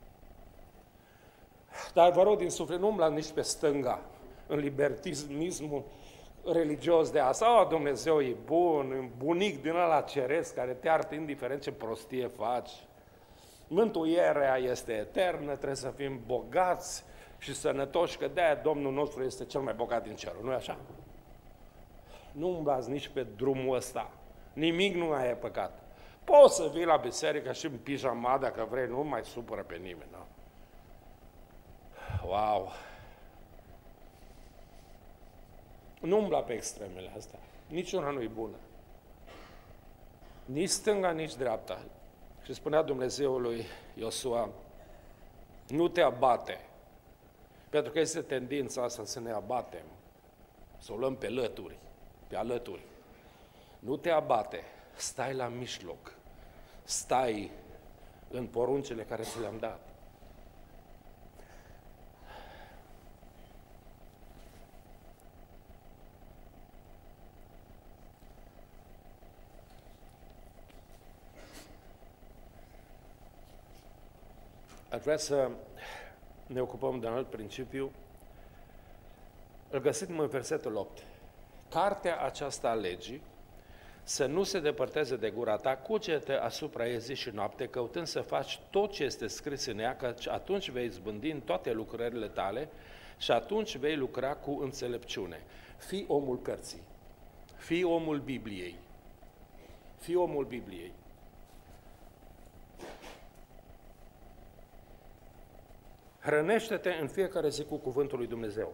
Dar vă rog din suflet, nu umblați nici pe stânga, în libertinismul religios de asta. O, Dumnezeu e bun, un bunic din ăla ceresc care te artă indiferent ce prostie faci. Mântuirea este eternă, trebuie să fim bogați și sănătoși, că de-aia Domnul nostru este cel mai bogat din cerul, nu-i așa? Nu umblați nici pe drumul ăsta. Nimic nu mai e păcat. Poți să vii la biserică și în pijama, dacă vrei, nu mai supără pe nimeni. Nu? Wow! Nu umbla pe extremele astea. Niciuna nu e bună. Nici stânga, nici dreapta. Și spunea Dumnezeul lui Iosua, nu te abate, pentru că este tendința asta să ne abatem, să o luăm pe lături, pe alături. Nu te abate, stai la mijloc, stai în poruncile care ți le-am dat. Aș vrea să ne ocupăm de un alt principiu. Îl găsim în versetul opt. Cartea aceasta a legii să nu se depărteze de gura ta, cugetă asupra ei zi și noapte, căutând să faci tot ce este scris în ea, căci atunci vei izbândi în toate lucrările tale și atunci vei lucra cu înțelepciune. Fii omul cărții, fii omul Bibliei, fii omul Bibliei. Hrănește-te în fiecare zi cu cuvântul lui Dumnezeu.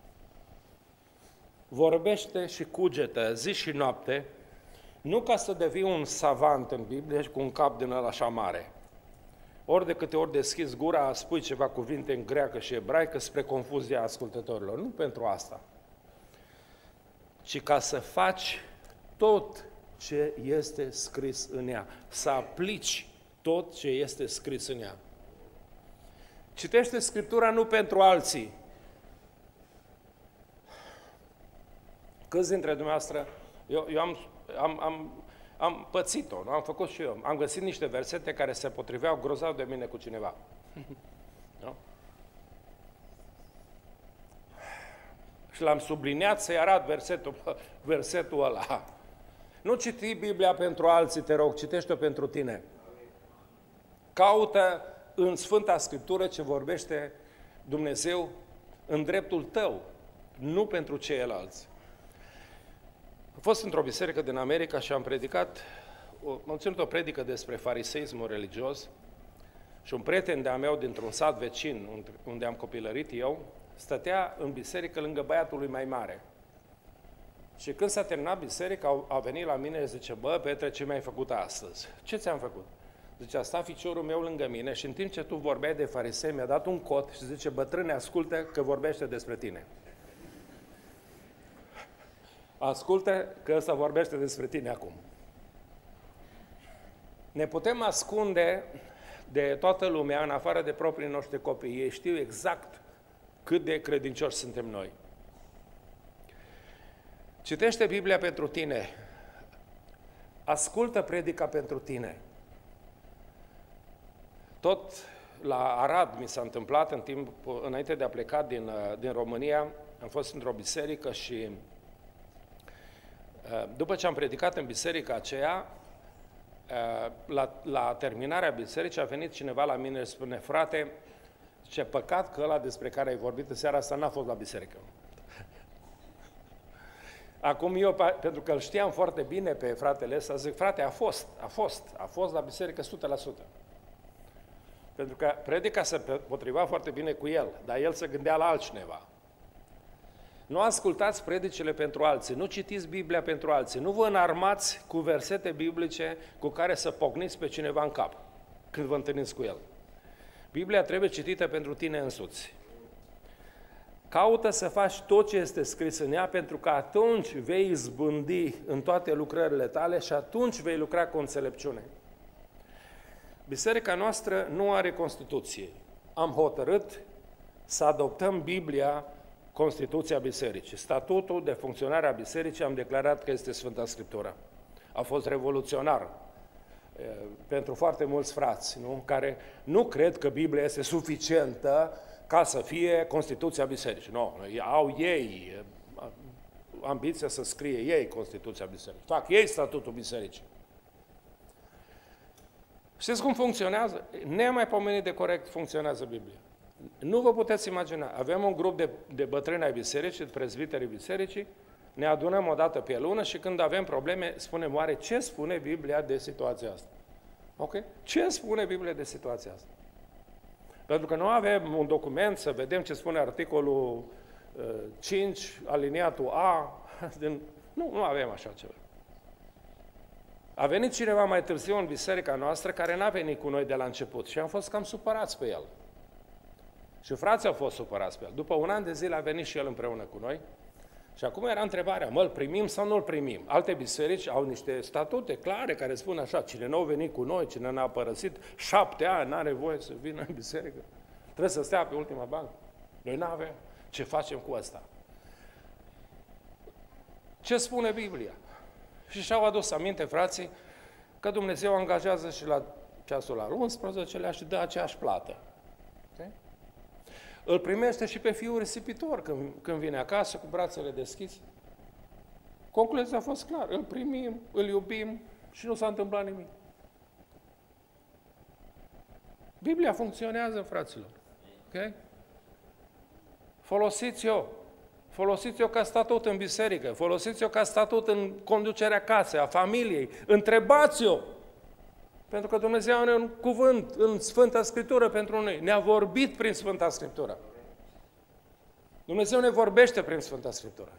Vorbește și cugetă zi și noapte, nu ca să devii un savant în Biblie și cu un cap din ăla așa mare. Ori de câte ori deschizi gura, spui ceva cuvinte în greacă și ebraică spre confuzia ascultătorilor. Nu pentru asta, ci ca să faci tot ce este scris în ea, să aplici tot ce este scris în ea. Citește Scriptura nu pentru alții. Câți dintre dumneavoastră, eu, eu am, am, am, am pățit-o, nu? Am făcut și eu, am găsit niște versete care se potriveau grozav de mine cu cineva. Nu? Și l-am subliniat să-i arăt versetul, versetul ăla. Nu citi Biblia pentru alții, te rog, citește-o pentru tine. Caută în Sfânta Scriptură ce vorbește Dumnezeu în dreptul tău, nu pentru ceilalți. Am fost într-o biserică din America și am predicat, am ținut o predică despre fariseismul religios și un prieten de-a meu dintr-un sat vecin, unde am copilărit eu, stătea în biserică lângă băiatul lui mai mare. Și când s-a terminat biserica, a venit la mine și zice, bă, Petre, ce mi-ai făcut astăzi? Ce ți-am făcut? Zice, a stat ficiorul meu lângă mine și în timp ce tu vorbeai de farisei, mi-a dat un cot și zice, bătrâne, ascultă că vorbește despre tine. Ascultă că ăsta vorbește despre tine acum. Ne putem ascunde de toată lumea, în afară de proprii noștri copii. Ei știu exact cât de credincioși suntem noi. Citește Biblia pentru tine. Ascultă predica pentru tine. Tot la Arad mi s-a întâmplat, în timp, înainte de a pleca din, din România, am fost într-o biserică și după ce am predicat în biserica aceea, la, la terminarea bisericii a venit cineva la mine și spune, frate, ce păcat că ăla despre care ai vorbit în seara asta n-a fost la biserică. Acum eu, pentru că îl știam foarte bine pe fratele ăsta, zic, frate, a fost, a fost, a fost la biserică o sută la sută. Pentru că predica se potriva foarte bine cu el, dar el se gândea la altcineva. Nu ascultați predicile pentru alții, nu citiți Biblia pentru alții, nu vă înarmați cu versete biblice cu care să pocniți pe cineva în cap când vă întâlniți cu el. Biblia trebuie citită pentru tine însuți. Caută să faci tot ce este scris în ea, pentru că atunci vei izbândi în toate lucrările tale și atunci vei lucra cu înțelepciune. Biserica noastră nu are Constituție. Am hotărât să adoptăm Biblia, Constituția Bisericii. Statutul de funcționare a Bisericii am declarat că este Sfânta Scriptură. A fost revoluționar e, pentru foarte mulți frați, nu? Care nu cred că Biblia este suficientă ca să fie Constituția Bisericii. Nu, au ei ambiția să scrie ei Constituția Bisericii. Fac ei statutul Bisericii. Știți cum funcționează? Nemaipomenit de corect funcționează Biblia. Nu vă puteți imagina. Avem un grup de, de bătrâni ai bisericii, de prezbiterii bisericii, ne adunăm o dată pe lună și când avem probleme, spunem, oare ce spune Biblia de situația asta? Ok? Ce spune Biblia de situația asta? Pentru că nu avem un document să vedem ce spune articolul uh, cinci, aliniatul A. Din... Nu, nu avem așa ceva. A venit cineva mai târziu în biserica noastră care n-a venit cu noi de la început și am fost cam supărați pe el. Și frații au fost supărați pe el. După un an de zile a venit și el împreună cu noi și acum era întrebarea, mă, îl primim sau nu îl primim? Alte biserici au niște statute clare care spun așa, cine nu a venit cu noi, cine ne-a părăsit șapte ani, n-are voie să vină în biserică. Trebuie să stea pe ultima bancă. Noi n-avem. Ce facem cu asta? Ce spune Biblia? Și și-au adus aminte, frații, că Dumnezeu angajează și la ceasul al unsprezecelea și dă aceeași plată. Okay? Îl primește și pe fiul risipitor când, când vine acasă cu brațele deschise. Concluzia a fost clară. Îl primim, îl iubim și nu s-a întâmplat nimic. Biblia funcționează, fraților. Okay? Folosiți-o. Folosiți-o ca statut în biserică, folosiți-o ca statut în conducerea casei, a familiei, întrebați-o! Pentru că Dumnezeu are un cuvânt în Sfânta Scriptură pentru noi, ne-a vorbit prin Sfânta Scriptură. Dumnezeu ne vorbește prin Sfânta Scriptură.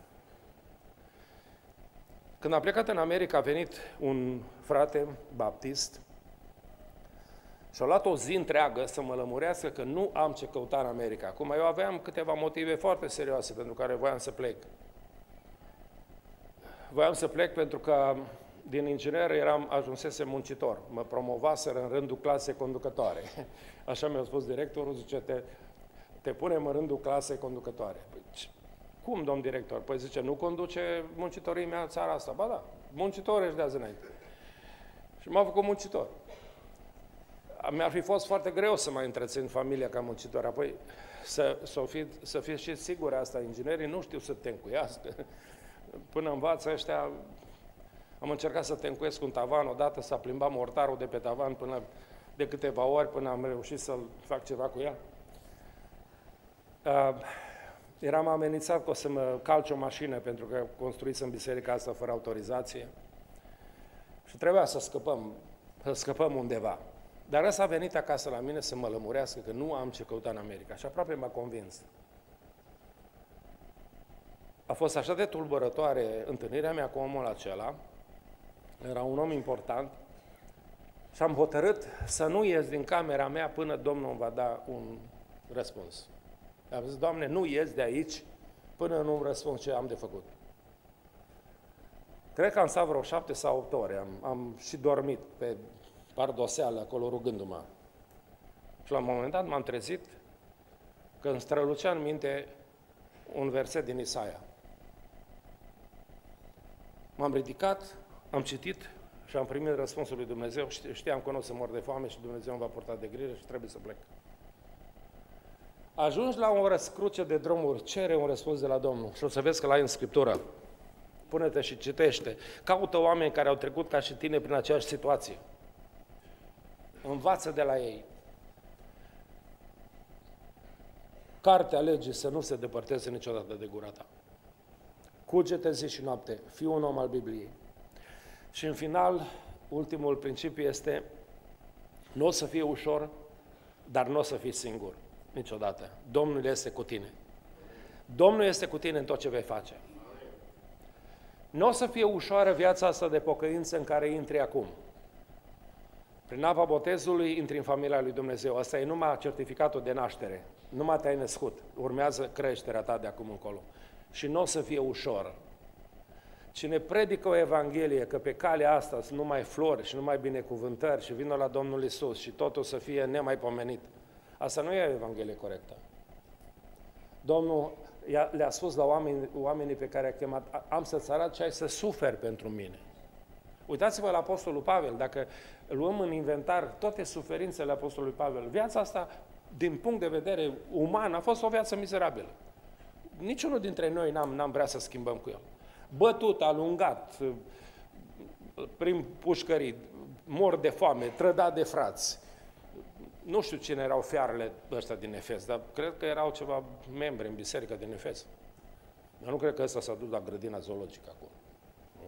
Când am plecat în America, a venit un frate baptist și a luat o zi întreagă să mă lămurească că nu am ce căuta în America. Acum eu aveam câteva motive foarte serioase pentru care voiam să plec. Voiam să plec pentru că din inginer eram, ajunsese muncitor. Mă promovaseră în rândul clasei conducătoare. Așa mi-a spus directorul, zice, te, te punem în rândul clasei conducătoare. Păi, cum, domn director? Păi zice, nu conduce muncitorii mea țara asta? Ba da, muncitor ești de azi înainte. Și m-a făcut muncitor. Mi-ar fi fost foarte greu să mai întrețin familia ca muncitor. Apoi, să, să, fi, să fie și sigur asta, inginerii nu știu să te încuiască. Până învață ăștia, am încercat să te încuiesc un tavan odată, s-a plimbat mortarul de pe tavan până de câteva ori, până am reușit să-l fac ceva cu ea. Uh, eram amenințat că o să mă calce o mașină, pentru că construisem biserica asta fără autorizație. Și trebuia să scăpăm, să scăpăm undeva. Dar ăsta a venit acasă la mine să mă lămurească că nu am ce căuta în America. Și aproape m-a convins. A fost așa de tulburătoare întâlnirea mea cu omul acela, era un om important, și am hotărât să nu ies din camera mea până Domnul îmi va da un răspuns. Am zis, Doamne, nu ies de aici până nu îmi răspund ce am de făcut. Cred că am stat vreo șapte sau opt ore, am, am și dormit pe pardoseală acolo rugându-mă. Și la un moment dat m-am trezit că îmi strălucea în minte un verset din Isaia. M-am ridicat, am citit și am primit răspunsul lui Dumnezeu. Știam că nu o să mor de foame și Dumnezeu îmi va purta de grijă și trebuie să plec. Ajungi la o răscruce de drumuri, cere un răspuns de la Domnul și o să vezi că l-ai în Scriptură. Pune-te și citește. Caută oameni care au trecut ca și tine prin aceeași situație. Învață de la ei. Cartea legii să nu se depărteze niciodată de gura ta. Cuge-te zi și noapte, fii un om al Bibliei. Și în final, ultimul principiu este, nu o să fie ușor, dar nu o să fii singur, niciodată. Domnul este cu tine. Domnul este cu tine în tot ce vei face. Nu o să fie ușoară viața asta de pocăință în care intri acum. Prin apa botezului intri în familia lui Dumnezeu. Asta e numai certificatul de naștere. Numai te-ai născut. Urmează creșterea ta de acum încolo. Și nu o să fie ușor. Cine predică o Evanghelie că pe calea asta sunt numai flori și numai binecuvântări și vină la Domnul Iisus și totul să fie nemaipomenit, asta nu e o Evanghelie corectă. Domnul le-a spus la oameni, oamenii pe care a chemat, am să-ți arăt ce ai să suferi pentru mine. Uitați-vă la Apostolul Pavel, dacă luăm în inventar toate suferințele Apostolului Pavel, viața asta, din punct de vedere uman, a fost o viață mizerabilă. Niciunul dintre noi n-am, n-am vrea să schimbăm cu el. Bătut, alungat, prin pușcării, mor de foame, trădat de frați. Nu știu cine erau fiarele ăștia din Efes, dar cred că erau ceva membri în biserică din Efes. Dar nu cred că ăsta s-a dus la grădina zoologică acolo. Nu.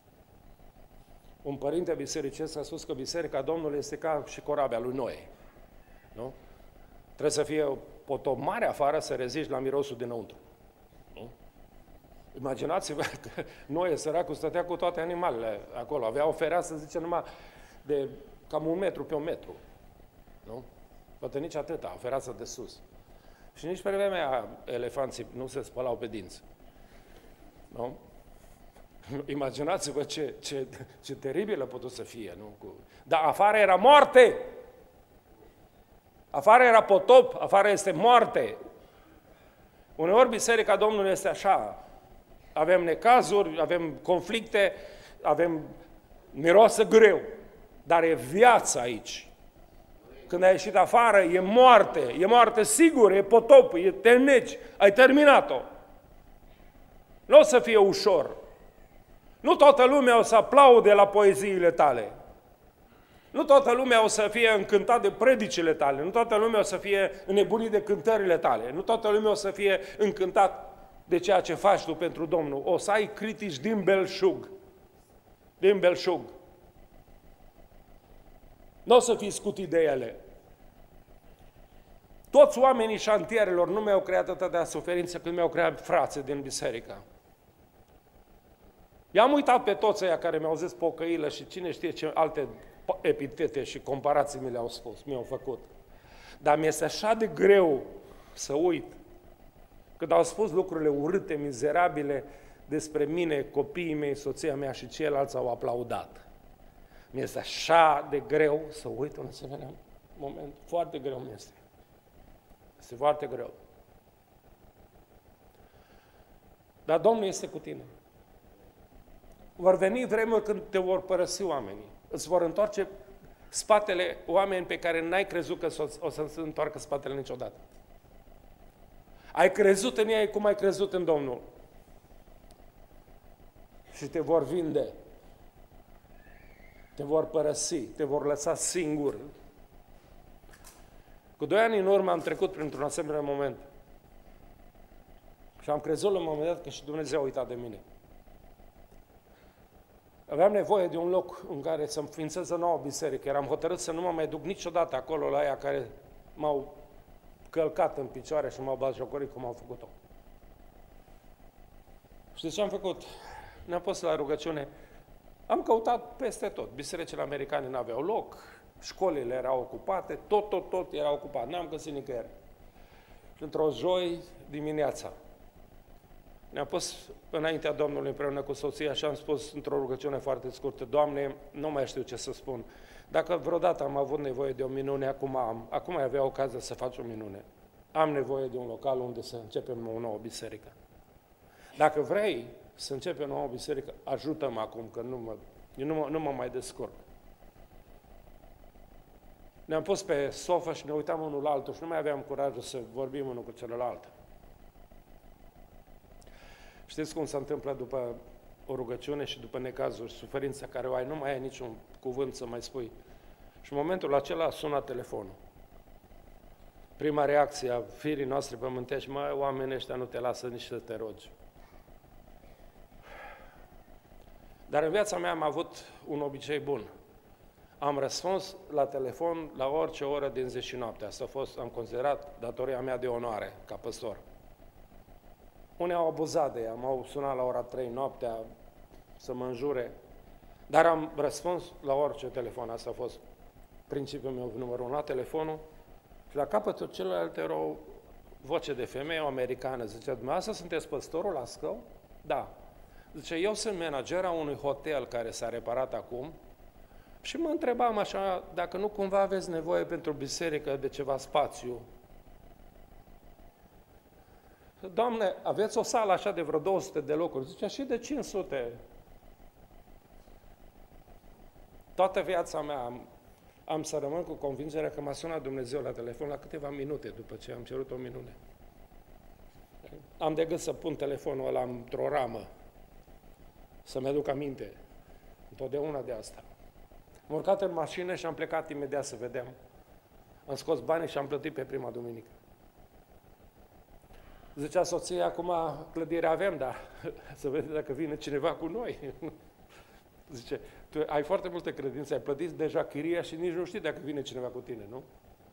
Un părinte bisericesc a spus că biserica Domnului este ca și corabia lui Noe. Nu? Trebuie să fie o potop mare afară să reziști la mirosul dinăuntru. Nu? Imaginați-vă că Noe, săracul, stătea cu toate animalele acolo. Avea o fereastră, zice, numai de cam un metru pe un metru. Nu? Poate nici atâta, o fereastră de sus. Și nici pe vremea elefanții nu se spălau pe dinți. Nu? Imaginați-vă ce, ce, ce teribil a putut să fie. Nu? Cu... Dar afară era moarte! Afară era potop, afară este moarte. Uneori biserica Domnului este așa. Avem necazuri, avem conflicte, avem miroasă greu. Dar e viața aici. Când ai ieșit afară, e moarte, e moarte sigur, e potop, e termeci, ai terminat-o. Nu o să fie ușor. Nu toată lumea o să aplaude la poeziile tale. Nu toată lumea o să fie încântat de predicile tale, nu toată lumea o să fie înnebunit de cântările tale, nu toată lumea o să fie încântat de ceea ce faci tu pentru Domnul. O să ai critici din belșug. Din belșug. Nu o să fii scutit de ele. Toți oamenii șantierelor nu mi-au creat atâtea suferințe cât mi-au creat frații din biserică. I-am uitat pe toți ăia care mi-au zis pocăilă și cine știe ce alte epitete și comparații mi le-au spus, mi-au făcut. Dar mi-este așa de greu să uit. Când au spus lucrurile urâte, mizerabile, despre mine, copiii mei, soția mea și ceilalți au aplaudat. Mi-este așa de greu să uit un asemenea moment. Foarte greu mi este. Este foarte greu. Dar Domnul este cu tine. Vor veni vremuri când te vor părăsi oamenii. Îți vor întoarce spatele oameni pe care n-ai crezut că o să se întoarcă spatele niciodată. Ai crezut în ei cum ai crezut în Domnul. Și te vor vinde. Te vor părăsi, te vor lăsa singur. Cu doi ani în urmă am trecut printr-un asemenea moment. Și am crezut la un moment dat că și Dumnezeu a uitat de mine. Aveam nevoie de un loc în care să înființez o nouă biserică. Eram hotărât să nu mă mai duc niciodată acolo la aia care m-au călcat în picioare și m-au batjocorit cum au făcut-o. Știți ce am făcut? Ne-am pus la rugăciune. Am căutat peste tot. Bisericile americane n-aveau loc, școlile erau ocupate, tot, tot, tot era ocupat. N-am găsit nicăieri. Și într-o joi dimineața ne-am pus înaintea Domnului împreună cu soția și am spus într-o rugăciune foarte scurtă: Doamne, nu mai știu ce să spun. Dacă vreodată am avut nevoie de o minune, acum am. Acum ai avea ocazia să faci o minune. Am nevoie de un local unde să începem o nouă biserică. Dacă vrei să începem o nouă biserică, ajută-mă acum, că nu mă, eu nu, mă, nu mă mai descurc. Ne-am pus pe sofă și ne uitam unul la altul și nu mai aveam curajul să vorbim unul cu celălalt. Știți cum se întâmplă după o rugăciune și după necazuri, suferința care o ai, nu mai ai niciun cuvânt să mai spui. Și în momentul acela sună telefonul. Prima reacție a firii noastre pământești: mă, oamenii ăștia nu te lasă nici să te rogi. Dar în viața mea am avut un obicei bun. Am răspuns la telefon la orice oră din zi și noapte. Asta a fost, am considerat, datoria mea de onoare ca păstor. Unii au abuzat de ea, m-au sunat la ora trei noaptea să mă înjure, dar am răspuns la orice telefon. Asta a fost principiul meu numărul unu, la telefonul. Și la capătul celălalt era o voce de femeie, o americană. Zicea: dumneavoastră sunteți păstorul la Scău? Da. Zice: eu sunt managera unui hotel care s-a reparat acum și mă întrebam așa, dacă nu cumva aveți nevoie pentru biserică de ceva spațiu. Doamne, aveți o sală așa de vreo două sute de locuri. Zicea: și de cinci sute. Toată viața mea am, am să rămân cu convingerea că m-a sunat Dumnezeu la telefon la câteva minute după ce am cerut o minune. Am de gând să pun telefonul ăla într-o ramă, să-mi aduc aminte întotdeauna de asta. Am urcat în mașină și am plecat imediat să vedem. Am scos banii și am plătit pe prima duminică. Zicea soția: acum clădire avem, dar să vedem dacă vine cineva cu noi. Zice: tu ai foarte multe credințe, ai plătit deja chiria și nici nu știi dacă vine cineva cu tine, nu?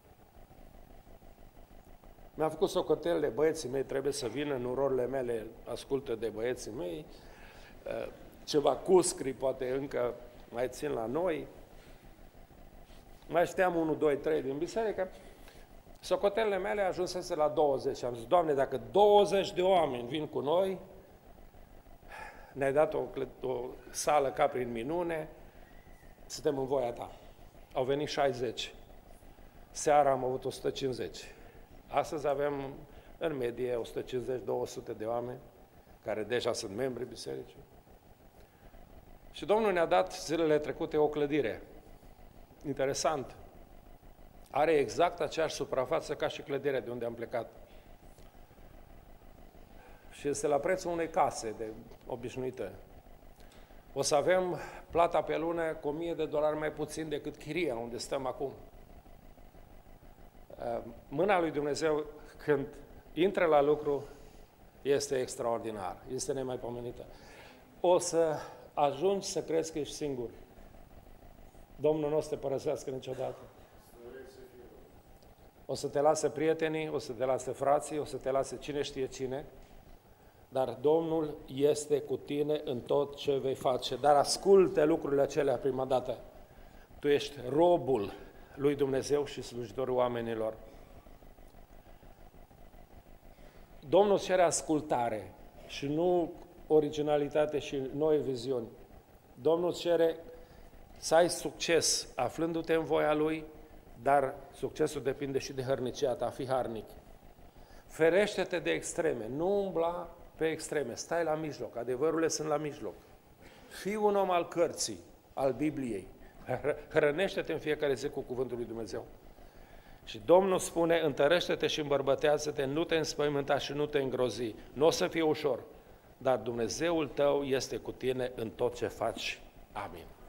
Mi-am făcut socotelele, băieții mei trebuie să vină, în urorile mele ascultă de băieții mei, ceva cuscri poate încă mai țin la noi, mai știam unu, doi, trei din biserică. Socotelele mele ajunsese la douăzeci și am zis: Doamne, dacă douăzeci de oameni vin cu noi, ne-ai dat o, o sală ca prin minune, suntem în voia ta. Au venit șaizeci. Seara am avut o sută cincizeci. Astăzi avem în medie o sută cincizeci - două sute de oameni care deja sunt membri bisericii. Și Domnul ne-a dat zilele trecute o clădire. Interesant. Are exact aceeași suprafață ca și clădirea de unde am plecat. Și este la prețul unei case de obișnuită. O să avem plata pe lună cu o mie de dolari mai puțin decât chiria unde stăm acum. Mâna lui Dumnezeu, când intră la lucru, este extraordinar, este nemaipomenită. O să ajungi să crezi că ești singur. Domnul nu o să te părăsească niciodată. O să te lase prietenii, o să te lase frații, o să te lase cine știe cine, dar Domnul este cu tine în tot ce vei face. Dar asculte lucrurile acelea prima dată. Tu ești robul lui Dumnezeu și slujitorul oamenilor. Domnul cere ascultare și nu originalitate și noi viziuni. Domnul cere să ai succes aflându-te în voia Lui, dar succesul depinde și de hărnicia ta, fii harnic. Ferește-te de extreme, nu umbla pe extreme, stai la mijloc, adevărurile sunt la mijloc. Fii un om al cărții, al Bibliei, hrănește-te în fiecare zi cu cuvântul lui Dumnezeu. Și Domnul spune, întărește-te și îmbărbătează-te, nu te înspăimânta și nu te îngrozi. Nu o să fie ușor, dar Dumnezeul tău este cu tine în tot ce faci. Amin.